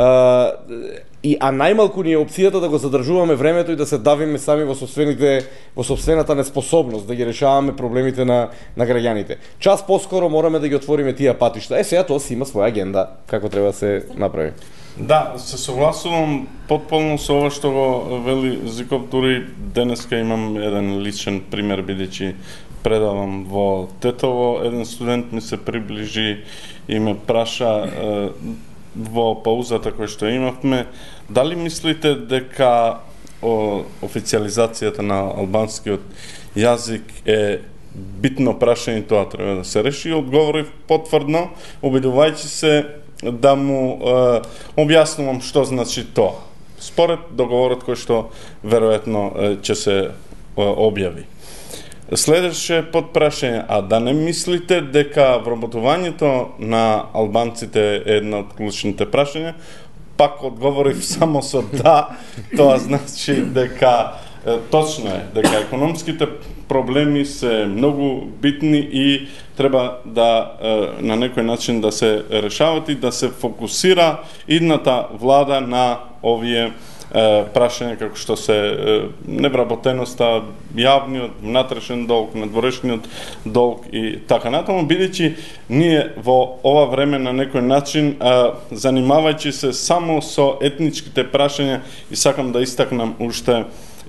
а најмалку ни е опцијата да го задржуваме времето и да се давиме сами во сопствената неспособност да ги решаваме проблемите на граѓаните. Час поскоро мораме да ги отвориме тие патишта. Сега тоа си има своја агенда како треба да се направи. Да, се согласувам потполно со ова што го вели Зиков, дури денеска имам еден личен пример, бидејќи предавам во Тетово, еден студент ми се приближи и ме праша во паузата која што имавме, дали мислите дека официализацијата на албанскиот јазик е битно прашање, тоа треба да се реши? Одговорив потврдно, обидувајќи се да му објаснувам што значи тоа, според договорот кој што веројатно ќе се објави. Следеше подпрашање, а да не мислите дека вработувањето на албанците е една од клучните прашања? Пак одговорив само со да, тоа значи дека точно е, дека економските проблеми се многу битни и треба да на некој начин да се решават и да се фокусира идната влада на овие прашања како што се невработеноста, јавниот, внатрешен долг, надворешниот долг и така натаму, бидејќи ние во ова време на некој начин, занимавајќи се само со етничките прашања, и сакам да истакнам уште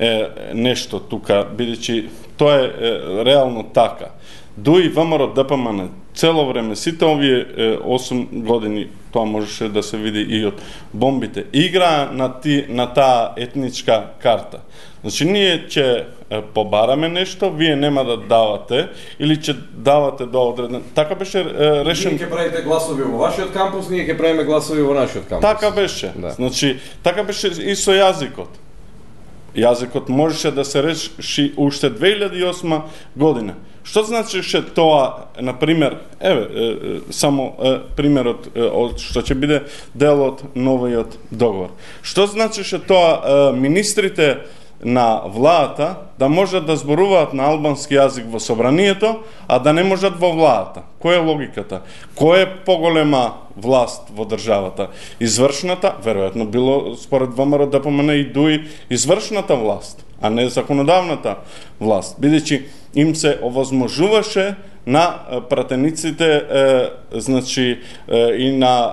нешто тука, бидејќи тоа е реално така. Дуи ВМРО ДПМН цело време, сите овие 8 години, тоа можеше да се види и од бомбите, играа на таа етничка карта. Значи, ние ќе побараме нешто, вие нема да давате, или ќе давате до одреден... Така беше решен... Ние ќе правите гласови во вашиот кампус, ние ќе правиме гласови во нашиот кампус. Така беше. Да. Значи, така беше и со јазикот. Јазикот можеше да се реши уште 2008 година. Што значеше тоа, например, само примерот од што ќе биде дел од новиот договор. Што значеше тоа министрите на владата да можат да зборуваат на албански јазик во собранието, а да не можат во владата? Која е логиката? Која е поголема власт во државата? Извршната, веројатно било според ВМРО ДПМН и Дуи, извршната власт, а не законодавната власт, бидејќи им се овозможуваше на пратениците, значи и на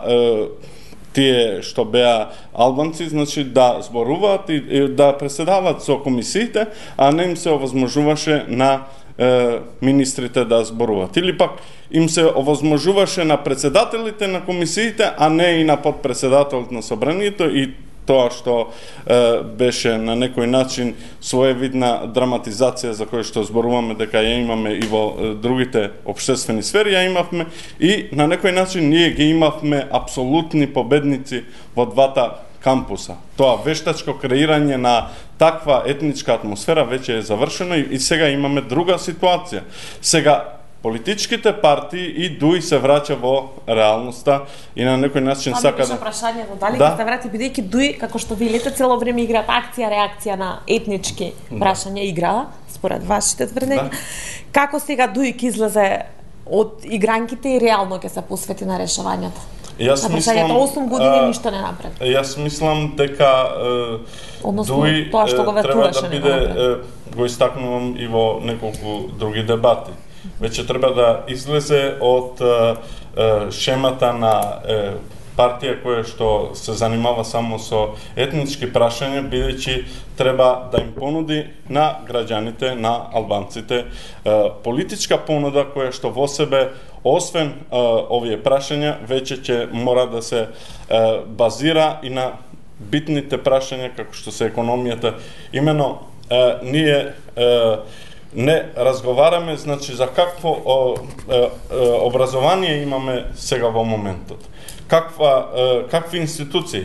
тие што беа албанци, значи да зборуваат и да преседаваат со комисиите, а не им се овозможуваше на министрите да зборуваат. Или пак им се овозможуваше на председателите на комисиите, а не и на подпредседателот на собранието, и тоа што беше на некој начин своевидна драматизација за која што зборуваме дека ја имаме и во другите општествени сфери, ја имавме и на некој начин ние ги имавме апсолутни победници во двата кампуса. Тоа вештачко креирање на таква етничка атмосфера веќе е завршено и сега имаме друга ситуација. Сега политичките партии и ДУИ се враќа во реалноста и на некој начин сака да... прашањето, дали ќе се врати, бидејќи ДУИ, како што велите, цело време играат акција-реакција на етнички прашања, играа, според вашите тврдења. Како сега ДУИ ќе излезе од игранките и реално ќе се посвети на решавањето? Јас мислам 8 години ништо не напред. Јас мислам дека ДУИ треба да биде, го истакнувам и во неколку други дебати. Веќе треба да излезе од шемата на партија која што се занимава само со етнички прашања, бидејќи треба да им понуди на граѓаните, на албанците, политичка понуда која што во себе, освен овие прашања, веќе ќе мора да се базира и на битните прашања, како што се економијата. Имено, ние не разговараме, значи, за какво образование имаме сега во моментот. Какви институции?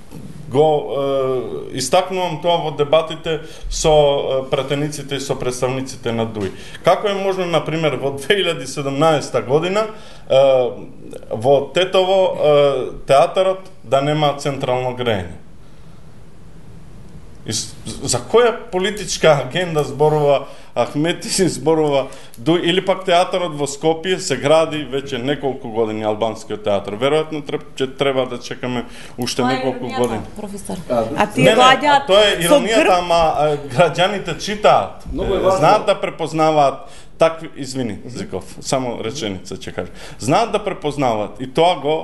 Го истакнувам тоа во дебатите со пратениците и со представниците на ДУИ. Како е можно, например, во 2017 година во Тетово театарот да нема централно грејење? За која политичка агенда зборува Ахмети, зборува ДУИ, или пак театарот во Скопје се гради веќе неколку години, албанскиот театар. Веројатно ќе треба да чекаме уште неколку години. Професор. А тие доаѓаат тоа е иронијата, ама граѓаните читаат, знаат да препознаваат такви, извини, Зиков, само реченица ќе кажам. Знаат да препознаваат и тоа го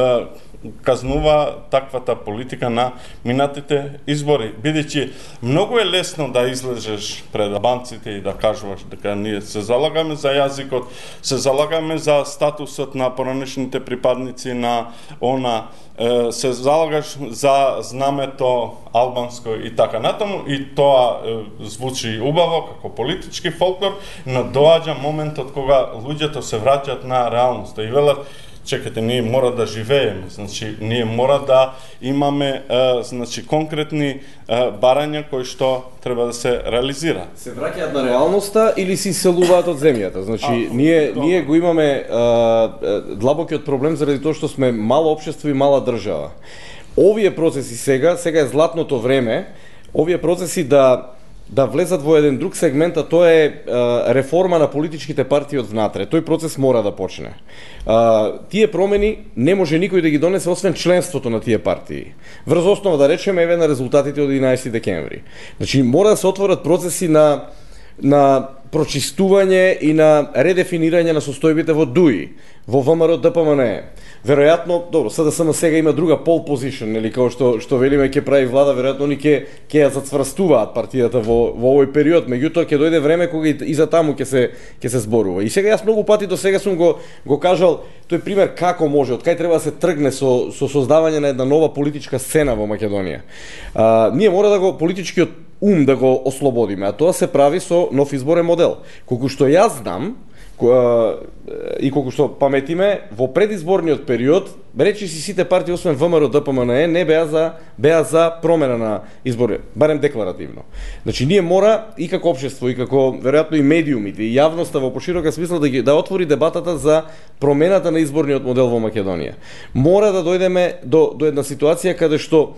казнува таквата политика на минатите избори. Бидејќи многу е лесно да излезеш пред албанците и да кажуваш дека ние се залагаме за јазикот, се залагаме за статусот на поранешните припадници на ОНА, се залагаш за знамето албанско и така натаму, и тоа звучи убаво како политички фолклор, но доаѓа моментот кога луѓето се враќаат на реалноста и велат: чекате, ние мора да живееме, значи ние мора да имаме значи конкретни барања кои што треба да се реализира. Се враќаат на реалноста или се иселуваат од земјата? Значи ние го имаме длабокиот проблем заради тоа што сме мало општество и мала држава. Овие процеси сега е златното време, овие процеси да влезат во еден друг сегмент, а тоа е реформа на политичките партии од внатре. Тој процес мора да почне. Тие промени не може никој да ги донесе освен членството на тие партии. Врз основа да речеме еве на резултатите од 11 декември. Значи мора да се отворат процеси на прочистување и на редефинирање на состојбите во ДУИ, во ВМРО ДПМН. Веројатно, добро, СДСМ сега има друга пол позишн, нели, како што велиме ќе прави влада, веројатно они ќе ја зацврстуваат партијата во овој период, меѓутоа ќе дојде време кога и за таму ќе се зборува. И сега јас многу пати до сега сум го кажал, тој пример како може, од кај треба да се тргне со создавање на една нова политичка сцена во Македонија. Ние мора да го политичкиот ум да го ослободиме, а тоа се прави со нов изборен модел. Колку што јас знам, и колку што паметиме, во предизборниот период, речиси сите партии, освен ВМРО ДПМН, не беа за промена на избори, барем декларативно. Значи, ние мора, и како општество, и како, веројатно, и медиумите, и јавноста во поширока смисла да отвори дебатата за промената на изборниот модел во Македонија. Мора да дојдеме до една ситуација каде што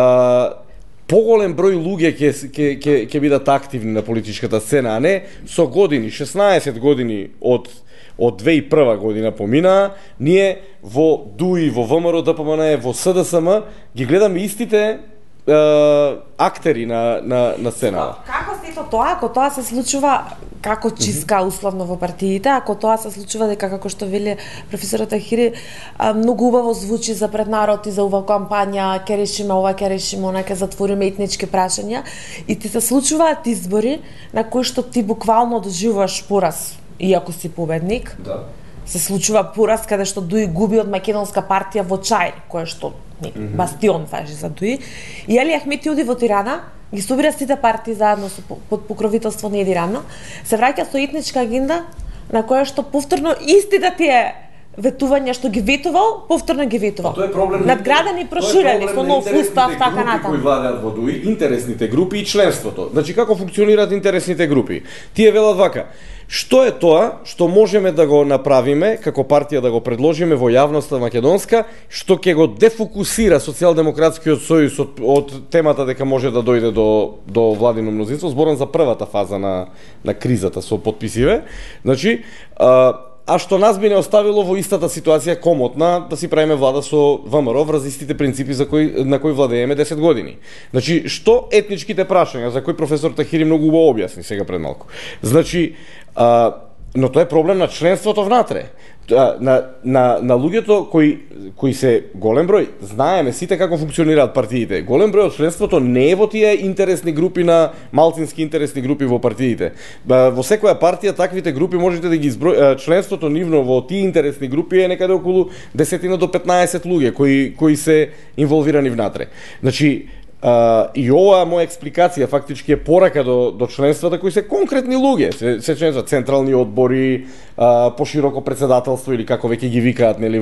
поголем број луѓе ќе бидат активни на политичката сцена, а не со години, 16 години од 2001 година помина, ние во ДУИ, во ВМРО ДПМН, во СДСМ ги гледаме истите актери на сцената. Како сето тоа, ако тоа се случува како чистка условно во партиите, ако тоа се случува дека, како што вели професорот Ахири, многу убаво звучи за пред народ и за ова кампања, ќе решиме ова, ќе решиме она, ќе затвориме етнички прашања, и ти се случуваат избори на кои што ти буквално доживуваш пораз, иако си победник. Да. се случува пораз каде што Дуи губи од македонска партија во Чаир, која што бастион важи за Дуи. И Али Ахмети оди во Тирана, ги собира сите партии заедно под покровителство на Еди Рама, се враќа со етничка агенда на која што повторно истите тие ветувања што ги ветувал, повторно ги ветувал. Тоа е проблем надградени, проширени со нов устав, така натаму. Кои владеат во Дуи, интересните групи и членството. Значи како функционираат интересните групи? Тие велат вака: што е тоа што можеме да го направиме како партија, да го предложиме во јавноста македонска, што ќе го дефокусира социјалдемократскиот сојуз од темата дека може да дојде до владино мнозинство? Зборам за првата фаза на кризата со подписиве. Значи, а што нас би не оставило во истата ситуација комотна да си правиме влада со ВМРО врз истите принципи на кои владееме 10 години. Значи, што етничките прашања, за кои професор Тахири многу убаво објасни сега пред малку. Значи, но тоа е проблем на членството внатре. На луѓето кои се голем број, знаеме сите како функционираат партиите. Голем број од членството не е во тие интересни групи на малцински интересни групи во партиите. Во секоја партија таквите групи можете да ги членството нивно во тие интересни групи е некаде околу 10 до 15 луѓе кои се инволвирани внатре. Значи, и оваа моја експликација фактички е порака до членствата кои се конкретни луѓе, се членства централни одбори, пошироко председателство или како веќе ги викаат, нели,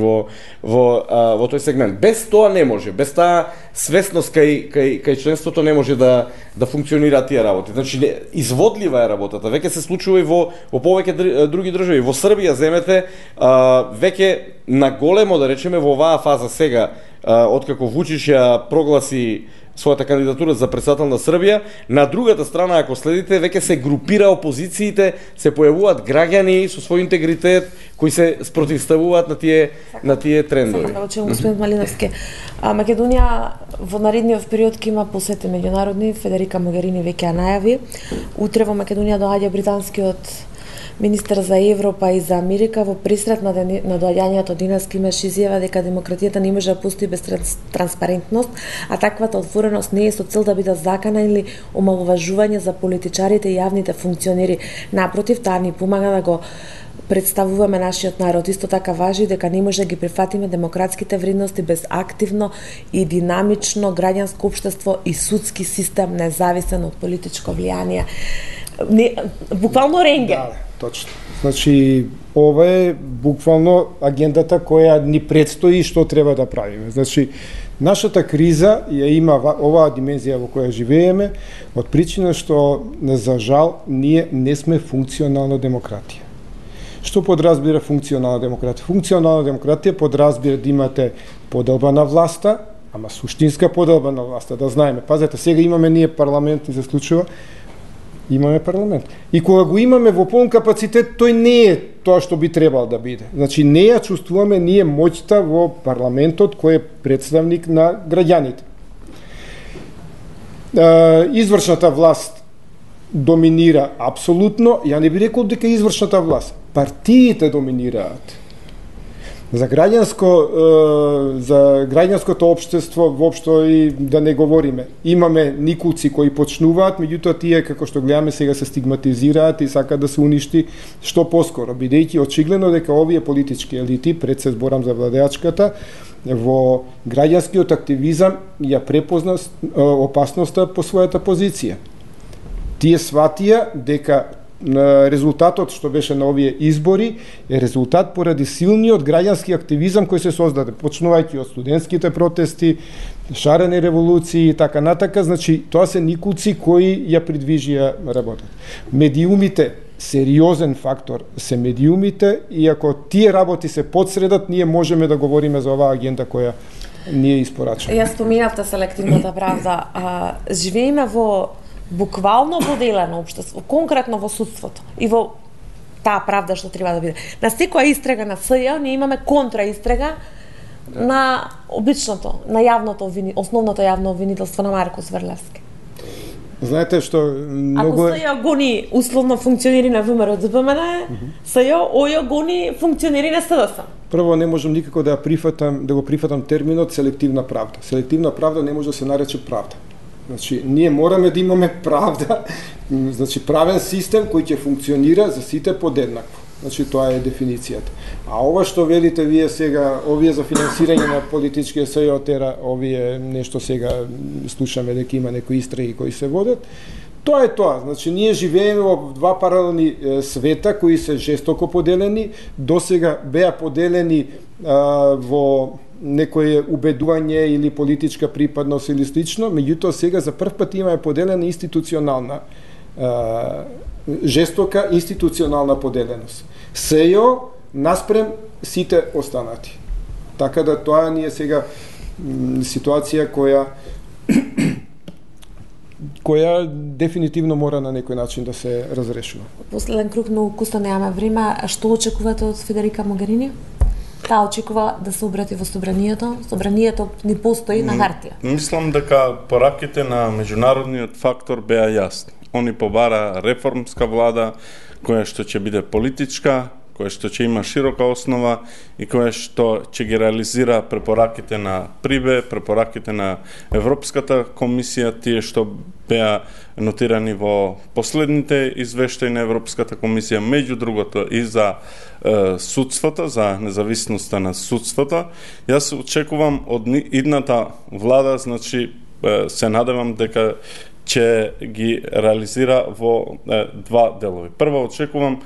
во тој сегмент. Без тоа не може, без таа свесност кај членството не може да функционираат тие работи. Значи, изводлива е работата, веќе се случува и во повеќе други држави. Во Србија земете веќе на големо, да речеме, во оваа фаза сега, откако Вучич ја прогласи својата кандидатура за председател на Србија, на другата страна, ако следите, веќе се групира опозициите, се појавуваат граѓани со свој интегритет кои се спротивставуваат на тие трендови. Сакам да го чуем господин Малиновски. Македонија во наредниот период ќе има посети меѓународни. Федерика Могерини веќе ја најави. Утре во Македонија доаѓа британскиот министер за Европа и за Америка. Во пресрет на доаѓањето денеска имаше изјава дека демократијата не може да постои без транспарентност, а таквата отвореност не е со цел да биде закана или омаловажување за политичарите и јавните функционери. Напротив, таа ни помага да го представуваме нашиот народ. Исто така важи дека не може да ги прифатиме демократските вредности без активно и динамично граѓанско општество и судски систем независен од политичко влијание. Буквално рентген. Да, точно. Значи, ова е буквално агендата која ни предстои и што треба да правиме. Значи, нашата криза ја има оваа димензија во која живееме од причина што, за жал, ние не сме функционална демократија. Што подразбира функционална демократија? Функционална демократија подразбира да имате поделба на власта, ама суштинска поделба на власта, да знаеме. Пазете, сега имаме ние парламент, ни се случува, имаме парламент. И кога го имаме во полн капацитет, тој не е тоа што би требал да биде. Значи, не ја чувствуваме ние моќта во парламентот кој е представник на граѓаните. Извршната власт доминира апсолутно, ја не би рекол дека извршната власт. Партиите доминираат. За граѓанското општество воопшто и да не говориме. Имаме никулци кои почнуваат, меѓутоа тие како што гледаме сега се стигматизираат и сакаат да се уништи што поскоро, бидејќи очигледно дека овие политички елити, пред се зборам за владеачката, во граѓанскиот активизам ја препозна опасноста по својата позиција. Тие сватија дека резултатот што беше на овие избори е резултат поради силниот граѓански активизам кој се создаде, почнувајќи од студентските протести, шарени револуции и така натака. Значи, тоа се никулци кои ја придвижија работата. Медиумите, сериозен фактор се медиумите, и ако тие работи се подсредат, ние можеме да говориме за оваа агенда која ние испорачаме. Ја споменавте селективната правда. Живееме во буквално поделено општество, конкретно во судството и во таа правда што треба да биде. На секоја истрага на СЈ ние имаме контраистрага на обичното, на јавното основното јавно обвинителство на Маркус Врлевски. Знаете што многу Ако СЈ гони условно функционери на ВМРО ДПМН, СЈ ОЈ гони функционери на СДС. Прво, не можам никако да го прифатам терминот селективна правда. Селективна правда не може да се нарече правда. Значи, ние мораме да имаме правда, значи правен систем кој ќе функционира за сите подеднакво. Значи тоа е дефиницијата. А ова што велите вие сега, овие за финансирање на политички сајотера, овие нешто сега слушаме дека има некои истраги кои се водат, тоа е тоа. Значи ние живееме во два паралелни света кои се жестоко поделени, досега беа поделени во некое убедување или политичка припадност или слично, меѓутоа сега за прв пат имаме поделена институционална жестока институционална поделеност. Сејо наспрем сите останати. Така да тоа ни е сега ситуација која дефинитивно мора на некој начин да се разрешува. Последен круг, но укусно немаме време. Што очекувате од Федерика Могерини? Таа очекува да се обрати во собранието. Собранието ни постои на хартија. Мислам дека пораките на меѓународниот фактор беа јасни. Они побара реформска влада, која што ќе биде политичка, која што ќе има широка основа и која што ќе ги реализира препораките на ПРИБЕ, препораките на Европската комисија, тие што беа нотирани во последните извештаи на Европската комисија, меѓу другото и за судството, за независноста на судството. Јас очекувам од идната влада, значи се надевам дека ќе ги реализира во два делови. Прво очекувам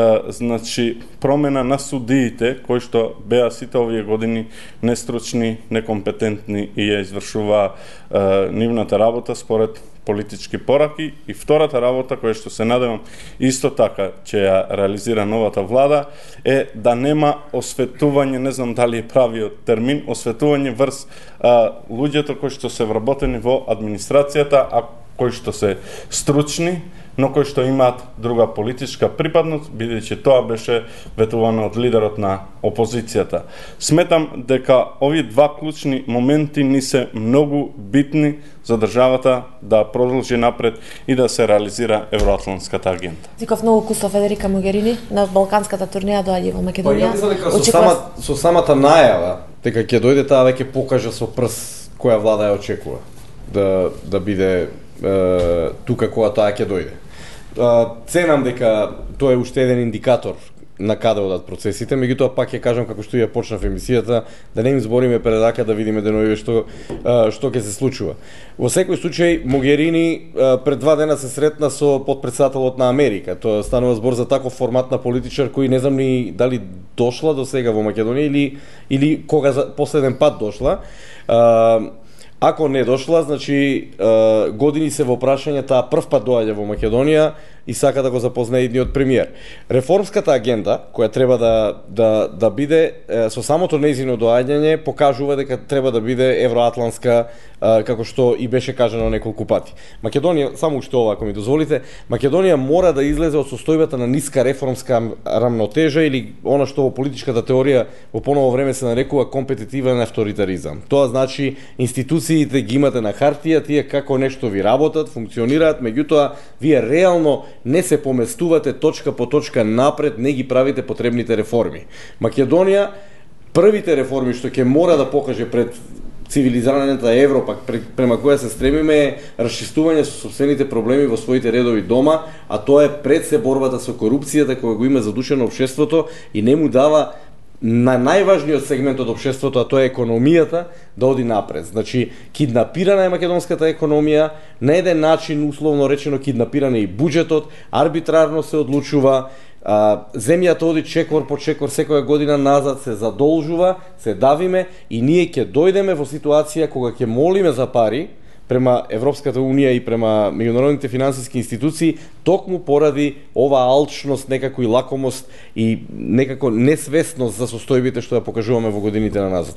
значи промена на судиите кои што беа сите овие години нестручни, некомпетентни и ја извршува нивната работа според политички пораки. И втората работа која што се надевам исто така ќе ја реализира новата влада е да нема осветување, не знам дали е правиот термин, осветување врз луѓето кои што се вработени во администрацијата, а кои што се стручни, но кои што имаат друга политичка припадност, бидејќи тоа беше ветувано од лидерот на опозицијата. Сметам дека овие два клучни моменти ни се многу битни за државата да продолжи напред и да се реализира Евроатлантската агенда. Виков многу кусо Федерика Могерини на балканската турнеја доаѓа во Македонија. Со самата најава дека ќе дојде, таа веќе покажа со прст која влада ја очекува да биде тука кога тоа ќе дојде. Ценам дека тоа е уште еден индикатор на каде одат процесите, меѓутоа пак ќе кажам како што ја почнав емисијата, да не им збориме пред рака, да видиме деновиве што ќе се случува. Во секој случај Могерини пред 2 дена се сретна со потпредседателот на Америка. Тоа станува збор за таков формат на политичар кој не знам ни дали дошла до сега во Македонија или кога за последен пат дошла. Ако не дошла, значи години се во прашање, таа прв пат доаѓа во Македонија и сака да го запознае идниот премиер. Реформската агенда, која треба да биде со самото нејзино доаѓање, покажува дека треба да биде евроатлантска, како што и беше кажано неколку пати. Македонија, само уште ова, ако ми дозволите, Македонија мора да излезе од состојбата на ниска реформска рамнотежа или она што во политичката теорија во поново време се нарекува компетитивен авторитаризам. Тоа значи институциите ги имате на хартија, тие како нешто ви работат, функционираат, меѓутоа вие реално не се поместувате точка по точка напред, не ги правите потребните реформи. Македонија, првите реформи што ќе мора да покаже пред цивилизираната Европа, према која се стремиме, е расчистување со сопствените проблеми во своите редови дома, а тоа е пред се борбата со корупцијата која го има задушено општеството и не му дава на најважниот сегмент од општеството, а тоа е економијата, да оди напред. Значи, киднапирана е македонската економија, на еден начин, условно речено, киднапирана е и буџетот, арбитрарно се одлучува, земјата оди чекор по чекор секоја година назад, се задолжува, се давиме и ние ќе дојдеме во ситуација кога ќе молиме за пари према Европската Унија и према меѓународните финансиски институции, токму поради оваа алчност, некако и лакомост и некако несвесност за состојбите што ја покажуваме во годините на назад.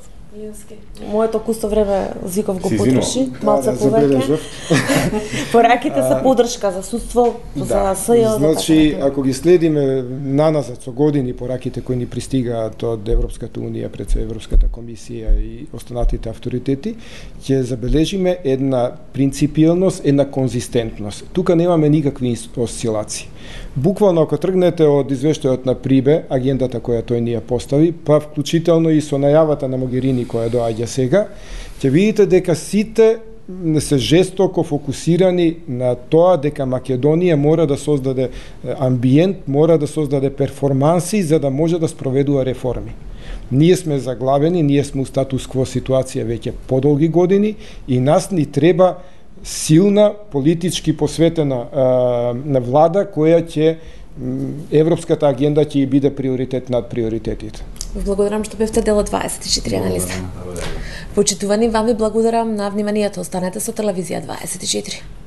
Моето кусто време Зиков го потроши, малце повеќе. Пораките се поддршка за судство, за СЈО. Значи, ако ги следиме наназад со години пораките кои ни пристигаат од Европската Унија пред Европската комисија и останатите авторитети, ќе забележиме една принципиелност, една конзистентност. Тука немаме никакви осцилации. Буквално, ако тргнете од извештајот на ПРИБЕ, агендата која тој ни ја постави, па вклучително и со најавата на Могерини која доаѓа сега, ќе видите дека сите се жестоко фокусирани на тоа дека Македонија мора да создаде амбиент, мора да создаде перформанси за да може да спроведува реформи. Ние сме заглавени, ние сме у статус-кво ситуација веќе подолги години и нас ни треба силна, политички посветена влада која ќе европската агенда ќе и биде приоритет над приоритетите. Благодарам што бевте дел од 24 анализа. Почитувани, вам ви благодарам на вниманието. Останете со телевизија 24.